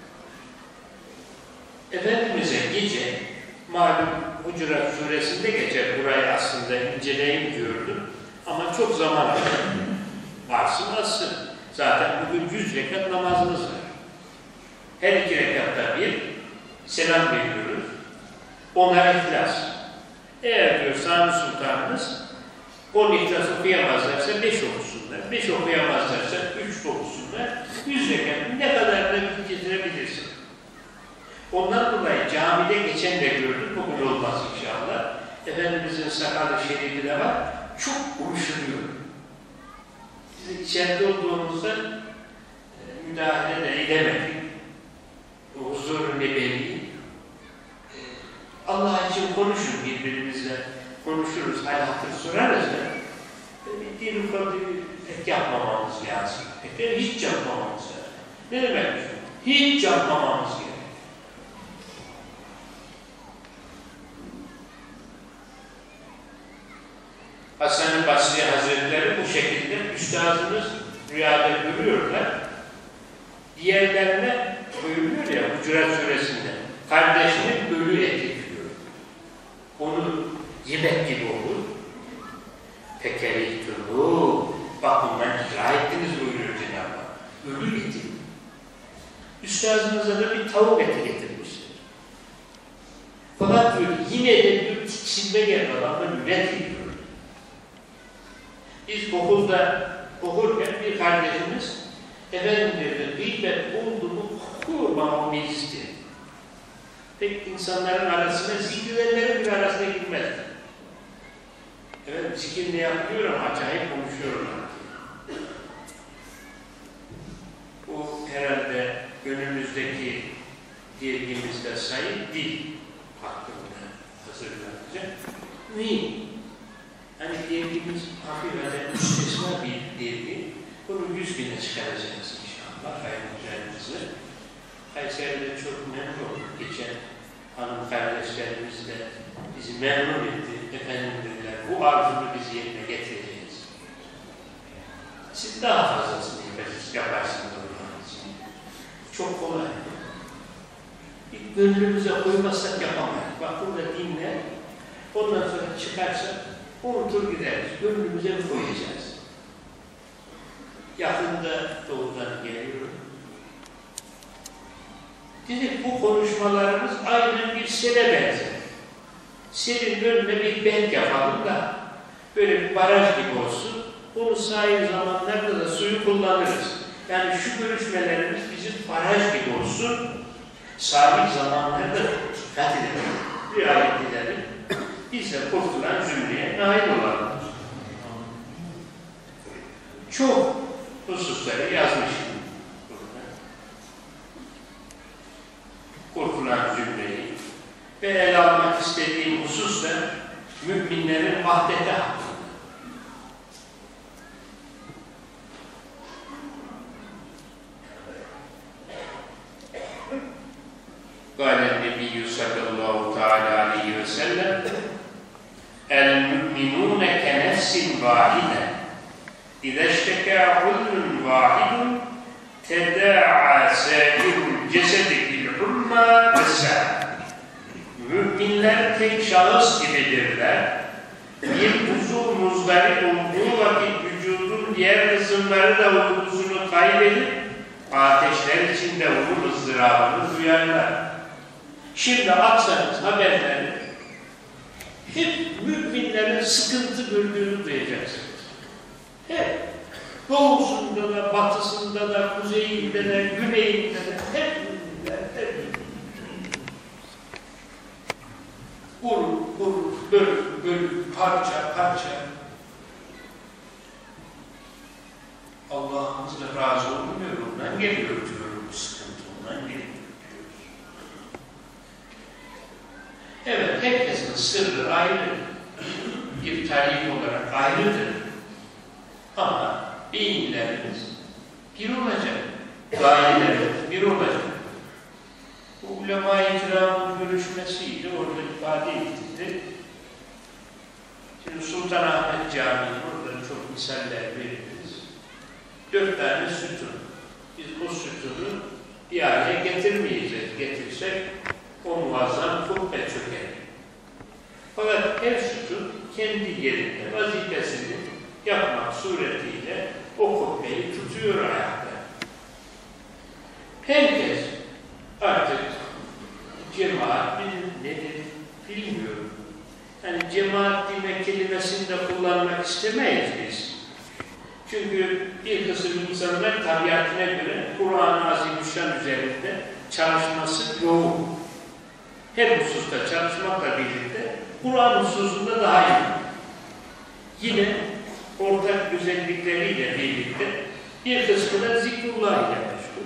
Efendimiz'e gece malum Hucurat suresinde geçer, burayı aslında inceleyim diyordum. Ama çok zaman alır. Varsın azsın. Zaten bugün yüz rekat namazımız var. Her iki rekatta bir selam veriyoruz. Ona ihlas. Eğer diyor Sami Sultanımız on ihlas okuyamazlarsa beş okusunlar. Beş okuyamazlarsa üç okusunlar. Yüz rekat ne kadar da getirebilirsin. Ondan dolayı camide geçen de gördük. Bugün olmaz inşallah. Efendimizin sakalı şerifi de var. Çok uyuşturuyor. Siz içeride olduğunuzda müdahale de edemedik. Huzur nebevi. Allah için konuşun birbirimizle. Konuşuruz, hal hatır sorarız da bir din ufaklığı pek yapmamamız lazım. Pek hiç yapmamamız lazım. Ne demek? Hiç yapmamamız gerekiyor. Hasan-ı Basri Hazretleri bu şekilde üstazımız rüyada görüyorlar. Diğerlerine buyuruyor ya Hucurat Suresi'nde kardeşinin ölü eti diyor. Onu yemek gibi olur. Fekerihtuhu bakımdan ikra ettiniz buyuruyor Cenab-ı Hak. Ölü eti. Üstazımıza da bir tavuk eti getirmişler. Fakat diyor yine de bir tiksinme gelmedi ama lünet ediyor. Biz okulda okurken bir kardeşimiz efendim dedi, gıybet oldu mu kurmamı meclisti. Pek insanların arasına, zikirlerin bir arasına girmezdi. Evet, zikir ne yapıyor ama acayip konuşuyorlar. Bu herhalde önümüzdeki dergimizde sayı dil hakkında hazırlanacak. Mühim. Hani dergimiz hafiften müstesna bir dergi. Bunu yüz bine çıkaracağız inşallah kaymaklarımızı. Kayseri'de çok memnun olduk. Geçen hanım kardeşlerimiz de bizi memnun etti. Efendim dediler, bu arzunu biz yerine getireceğiz. Siz daha fazlasını yaparsınız Allah'ın için. Çok kolay. Bir gönlümüze koymazsak yapamayız. Bak burada dinle, ondan sonra çıkarsak unutur gideriz. Gönlümüze koyacağız. Yakında doğudan geliyorum. Dedik bu konuşmalarımız aynen bir sele benzer. Selin önüne bir benk yapalım da böyle bir baraj gibi olsun. Bunu sahil zamanlarda da suyu kullanırız. Yani şu görüşmelerimiz bizim baraj gibi olsun. Sahil zamanlarda dikkat edelim, riayet edelim. Biz de kurtulan cümleye nail olalım. Çok hususları yazmışım burada. Kurtulan cümleyi ve ele almak istediğim husus da müminlerin vahdeti hakkında. Gâlen Nebiyyü sallallahu teâlâ aleyhi ve sellem el-mü'minûne kenefsin vâhide İzeştekâ hullun vâhidun tedâ'a sâirul cesedi bil-hummâ ve-sâ. Müminler tek şahıs gibidirler. Bir uzuv muzdarip olduğu vakit vücudun diğer kısımları da uykusunu kaybedip ateşler içinde onun ızdırabını duyarlar. Şimdi aksanız haberleri hep müminlerin sıkıntı gördüğünü duyacaksınız. Hep doğusunda da, batısında da, kuzeyinde de, güneyinde de hep müminler, hep müminler. Vurur, vurur, bölür, bölür, parça, parça. Allah'ımız da razı olmuyor, ondan geliyor diyor bu sıkıntı, ondan geliyor diyor. Evet, herkesin sırrı ayrı, bir tarih olarak ayrıdır. Ama beyinlerimiz bir olacak, gayelerimiz bir olacak. Bu ulema-i kiramın görüşmesiyle orada ifade edildi. Şimdi Sultanahmet Camii, orada çok misaller veririz. Dört tane sütun. Biz o sütunu bir araya getirmeyeceğiz. Getirsek o muazzam kubbe çöker. Fakat her sütun kendi yerinde vazifesini yapmak suretiyle o kubbeyi tutuyor ayakta. Herkes artık cemaat nedir bilmiyorum. Yani cemaat deme kelimesini de kullanmak istemeyiz biz. Çünkü bir kısım insanlar tabiatına göre Kur'an-ı Azimüşşan üzerinde çalışması yoğun. Her hususta çalışmakla birlikte Kur'an hususunda daha iyi. Yine ortak özellikleriyle birlikte bir kısmı da zikrullah ile meşgul.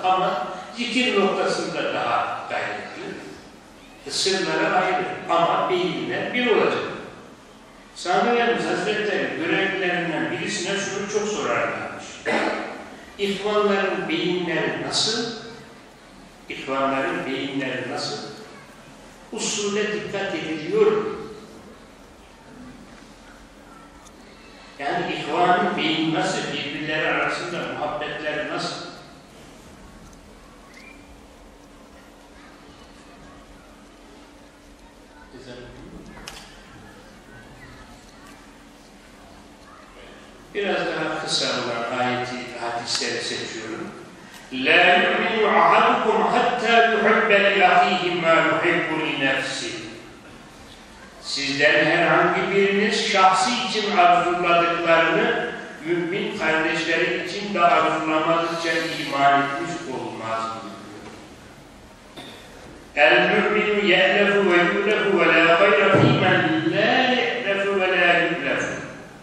ama zikir noktasında daha gayretli. Sırlara ayrı ama beyinler bir olacak. Sami Yalnız Hazretleri görevlilerinden birisine şunu çok sorarlarmış. İhvanların beyinleri nasıl? İhvanların beyinleri nasıl? Usule dikkat ediliyor. Yani ihvanın beyni nasıl? Birbirleri arasında muhabbetleri nasıl? Biraz daha kısa olan ayeti, hadisleri seçiyorum. لَا يُؤْمِنُ عَهَدُكُمْ حَتَّى يُحِبَّ لِأَخِيهِ مَا يُحِبُّ لِنَفْسِهِ. Sizden herhangi biriniz şahsi için arzuladıklarını mümin kardeşleri için de arzulamadıkça iman etmiş olmaz. El-mü'minu ye'lefu ve yu'lefu ve la gayra fîmen la ye'lefu ve la yu'lefu.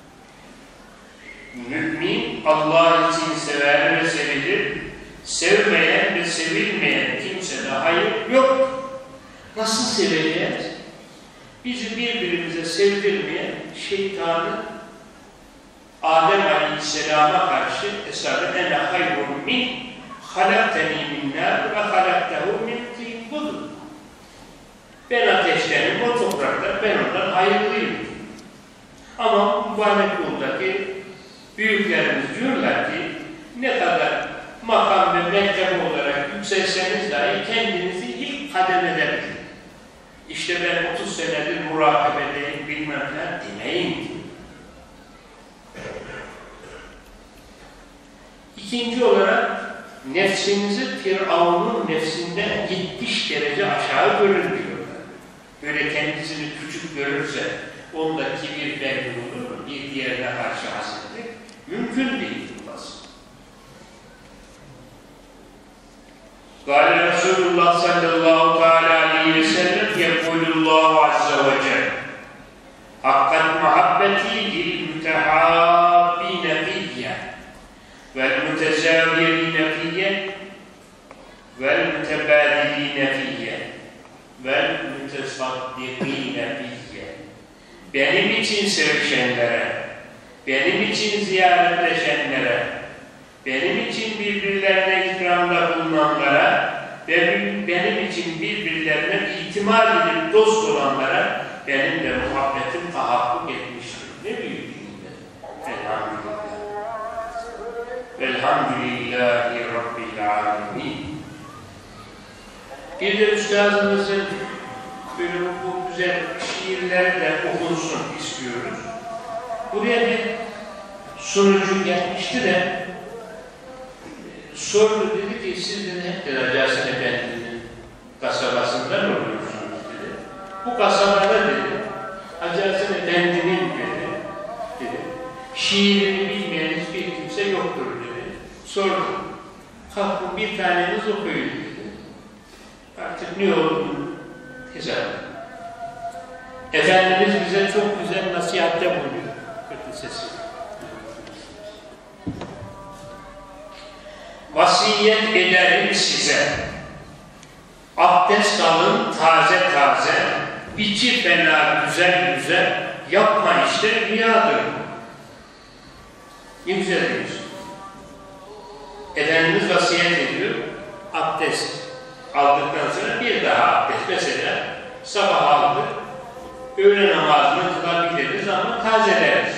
Mümin Allah için sever ve sevilir. Sevmeyen ve sevilmeyen kimsede hayır yok. Nasıl seveceğiz? Bizi birbirimize sevdirmeyen şeytanı Adem Aleyhisselam'a karşı esarı ene hayrun min halakteni min nar ve halaktehu min tin budur. Ben ateştenim, o toprakta, ben ondan hayırlıyım. Ama mübarek yoldaki büyüklerimiz diyorlar ki ne kadar makam ve mektep olarak yükselseniz dahi kendinizi ilk kademede bilin. İşte ben otuz senedir murakabedeyim, bilmem ne demeyin. İkinci olarak nefsinizi Firavun'un nefsinden yetmiş derece aşağı görün diyorlar. Böyle kendisini küçük görürse onda kibir belki olur mu? Bir diğerine karşı hasetlik mümkün değil. قال رسول الله صلى الله تعالى عليه وسلم يقول الله عز وجل حقت محبتي للمتحابين فيا والمتزاورين فيا والمتبادلين فيا والمتصدقين فيا. Benim için sevişenlere, benim için ziyaretleşenlere, benim için birbirlerine ikramda bulunanlara ve benim için birbirlerine itimat edip dost olanlara benim de muhabbetim tahakkuk etmiştir. Ne büyük dinle. Elhamdülillah. Elhamdülillahi Rabbil alemin. Bir de üstazımızın böyle bu güzel şiirleri de okunsun istiyoruz. Buraya bir sunucu gelmişti de sordu, dedi ki siz de hep de Hacı Hasan Efendi'nin kasabasından oluyorsunuz dedi. Bu kasabada dedi Hacı Hasan Efendi'nin dedi, dedi şiirini bilmeyen hiçbir kimse yoktur dedi. Sordu. Kalkın bir taneniz okuyun dedi. Artık ne olduğunu tezahür. Efendimiz bize çok güzel nasihatte bulunuyor. Bakın sesi. Vasiyet ederim size. Abdest alın taze taze. İçi fena güzel güzel. Yapma işte riyadır. Ne güzel diyorsun. Efendimiz vasiyet ediyor. Abdest aldıktan sonra bir daha abdest. Mesela sabah aldık. Öğle namazını kılabiliriz ama tazeleriz.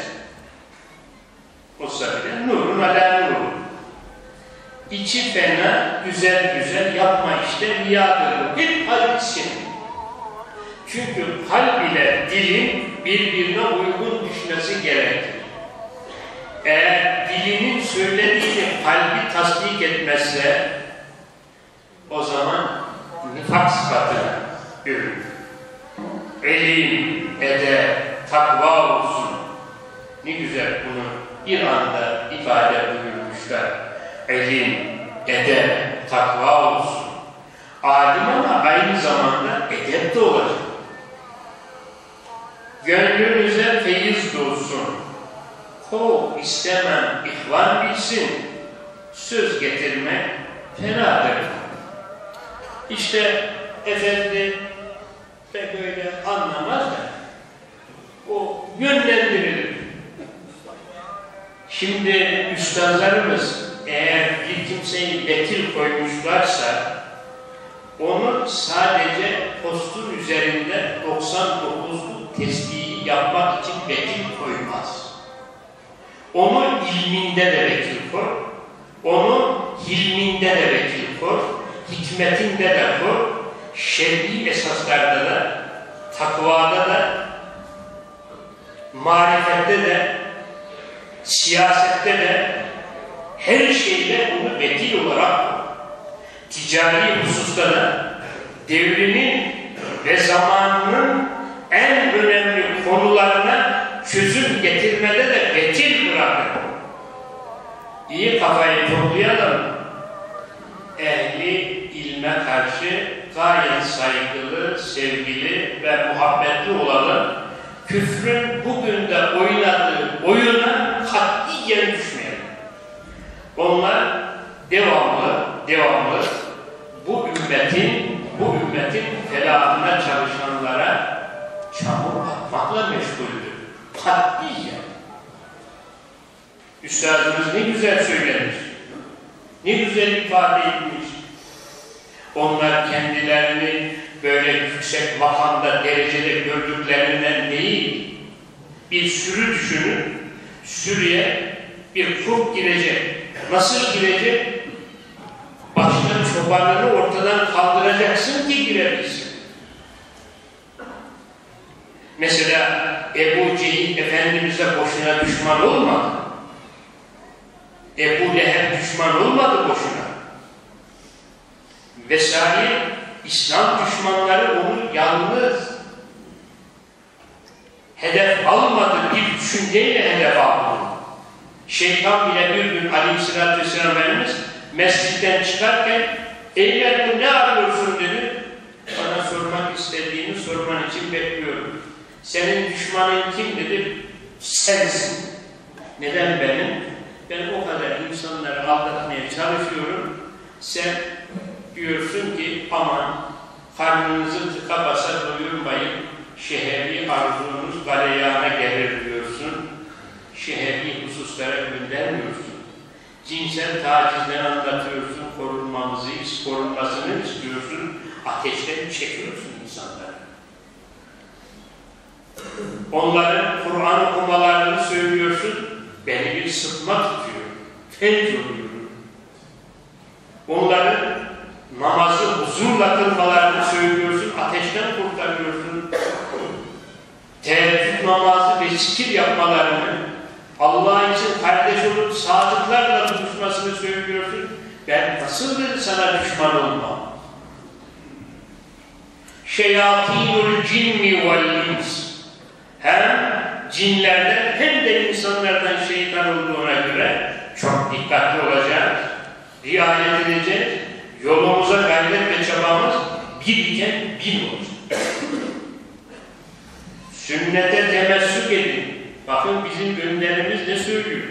Olsa bile nurun ala nurun. İçi fena, güzel güzel yapma işte riyadır. Bir hadisin. Çünkü kalb ile dilin birbirine uygun düşmesi gerekir. Eğer dilinin söylediğini kalbi tasdik etmezse o zaman nifak sıfatına görür. İlim, edep, takva olsun. Ne güzel bunu bir anda ifade buyurmuşlar. İlim, edep, takva olsun. Alim ama aynı zamanda edep de olacak. Gönlünüze feyiz dolsun. Kov istemem, ihvan bilsin. Söz getirmek fenadır. İşte efendi de böyle anlamaz da o yönlendirilir. Şimdi üstadlarımız eğer bir kimseyi betil koymuşlarsa onu sadece postun üzerinde doksan dokuzluk tesbihi yapmak için betil koymaz. Onu ilminde de betil koy, onu hilminde de betil koy, hikmetinde de koy, şer'i esaslarda da, takvada da, marifette de, siyasette de, her şeyde bunu betil olarak koy. Ticari hususta da devrinin ve zamanının en önemli konularına çözüm getirmede de betil bırakır. İyi kafayı toplayalım. Ehli ilme karşı gayet saygılı, sevgili ve muhabbetli olalım. Küfrün bugün de oynadığı oyuna katiyen düşmeyelim. Onlar devamlı, devamlı bu ümmetin, bu ümmetin felahına çalışanlara çamur atmakla meşguldür. Katiyen. Üstadımız ne güzel söylemiş, ne güzel ifade etmiş. Onlar kendilerini böyle yüksek makamda, derecede gördüklerinden değil, bir sürü düşünün, sürüye bir kurt girecek. Nasıl girecek? Başka çobanını ortadan kaldıracaksın ki girebilsin. Mesela Ebu Cehil Efendimiz'e boşuna düşman olmadı. Ebu Leheb düşman olmadı boşuna. Vesaire İslam düşmanları onu yalnız hedef almadı, bir düşünceyle hedef aldı. Şeytan bile bir gün Aleyhisselatü Vesselam Efendimiz mescitten çıkarken "Eyler bu ne arıyorsun?" dedi. "Bana sormak istediğini sorman için bekliyorum. Senin düşmanın kim?" dedi. "Sensin." "Neden benim?" "Ben o kadar insanları aldatmaya çalışıyorum. Sen diyorsun ki aman karnınızı tıka basa doyurmayın, şehri arzunuz galeyana gelir diyorsun. Şehri hususlara göndermiyorsun. Cinsel tacizden anlatıyorsun, korunmamızı, korunmasını istiyorsun, ateşten çekiyorsun insanları. Onların Kur'an okumalarını söylüyorsun, beni bir sıkma tutuyor, felç oluyorum. Onların namazı huzurla kılmalarını söylüyorsun, ateşten kurtarıyorsun. Teheccüd namazı ve zikir yapmalarını, Allah için kardeş olup sadıklarla buluşmasını söylüyorsun. Ben nasıl dedi sana düşman olmam? Şeyatînul cinni vel ins. Hem cinlerden hem de insanlardan şeytan olduğuna göre çok dikkatli olacağız, riayet edeceğiz. Yolumuza gayret ve çabamız bir iken bin olacak. Sünnete temessük edin. Bakın bizim önderimiz ne söylüyor?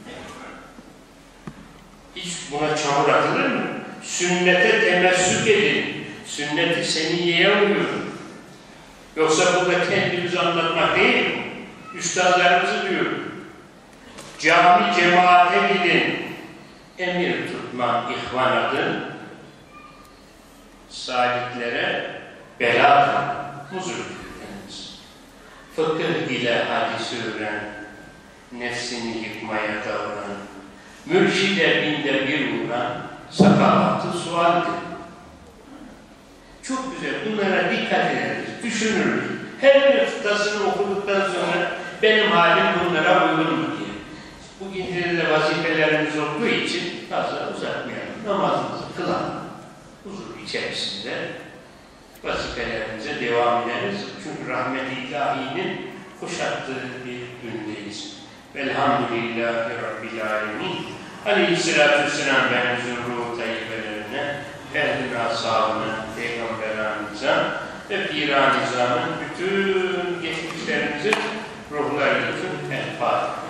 Hiç buna çamur atılır mı? Sünnete temessük edin. Sünnet-i seniyyeye uyuyor. Yoksa burada kendimizi anlatmak değil mi? Üstadlarımızı diyor. Cami cemaate gidin. Emir tutma ihvan adın. Saliklere bela huzur ediniz. Fıkıh ile hadis öğren, nefsini yıkmaya davran, mürşide binde bir uğran, sakalatı sualdir. Çok güzel, bunlara dikkat ederiz, düşünürüz. Her bir fıtasını okuduktan sonra benim halim bunlara uygun mu diye. Bu gecede de vazifelerimiz olduğu için fazla uzatmayalım, namazımızı kılalım. Huzur içerisinde vazifelerimize devam ederiz. Çünkü rahmet-i ilahinin kuşattığı bir gündeyiz. Velhamdülillahi Rabbil alemin. Aleyhisselatü vesselam Efendimiz'in ruhu tayyibelerine, ehl-i ashabına, peygamberimize ve piran-ı bütün geçmişlerimizin ruhları için el-Fatiha.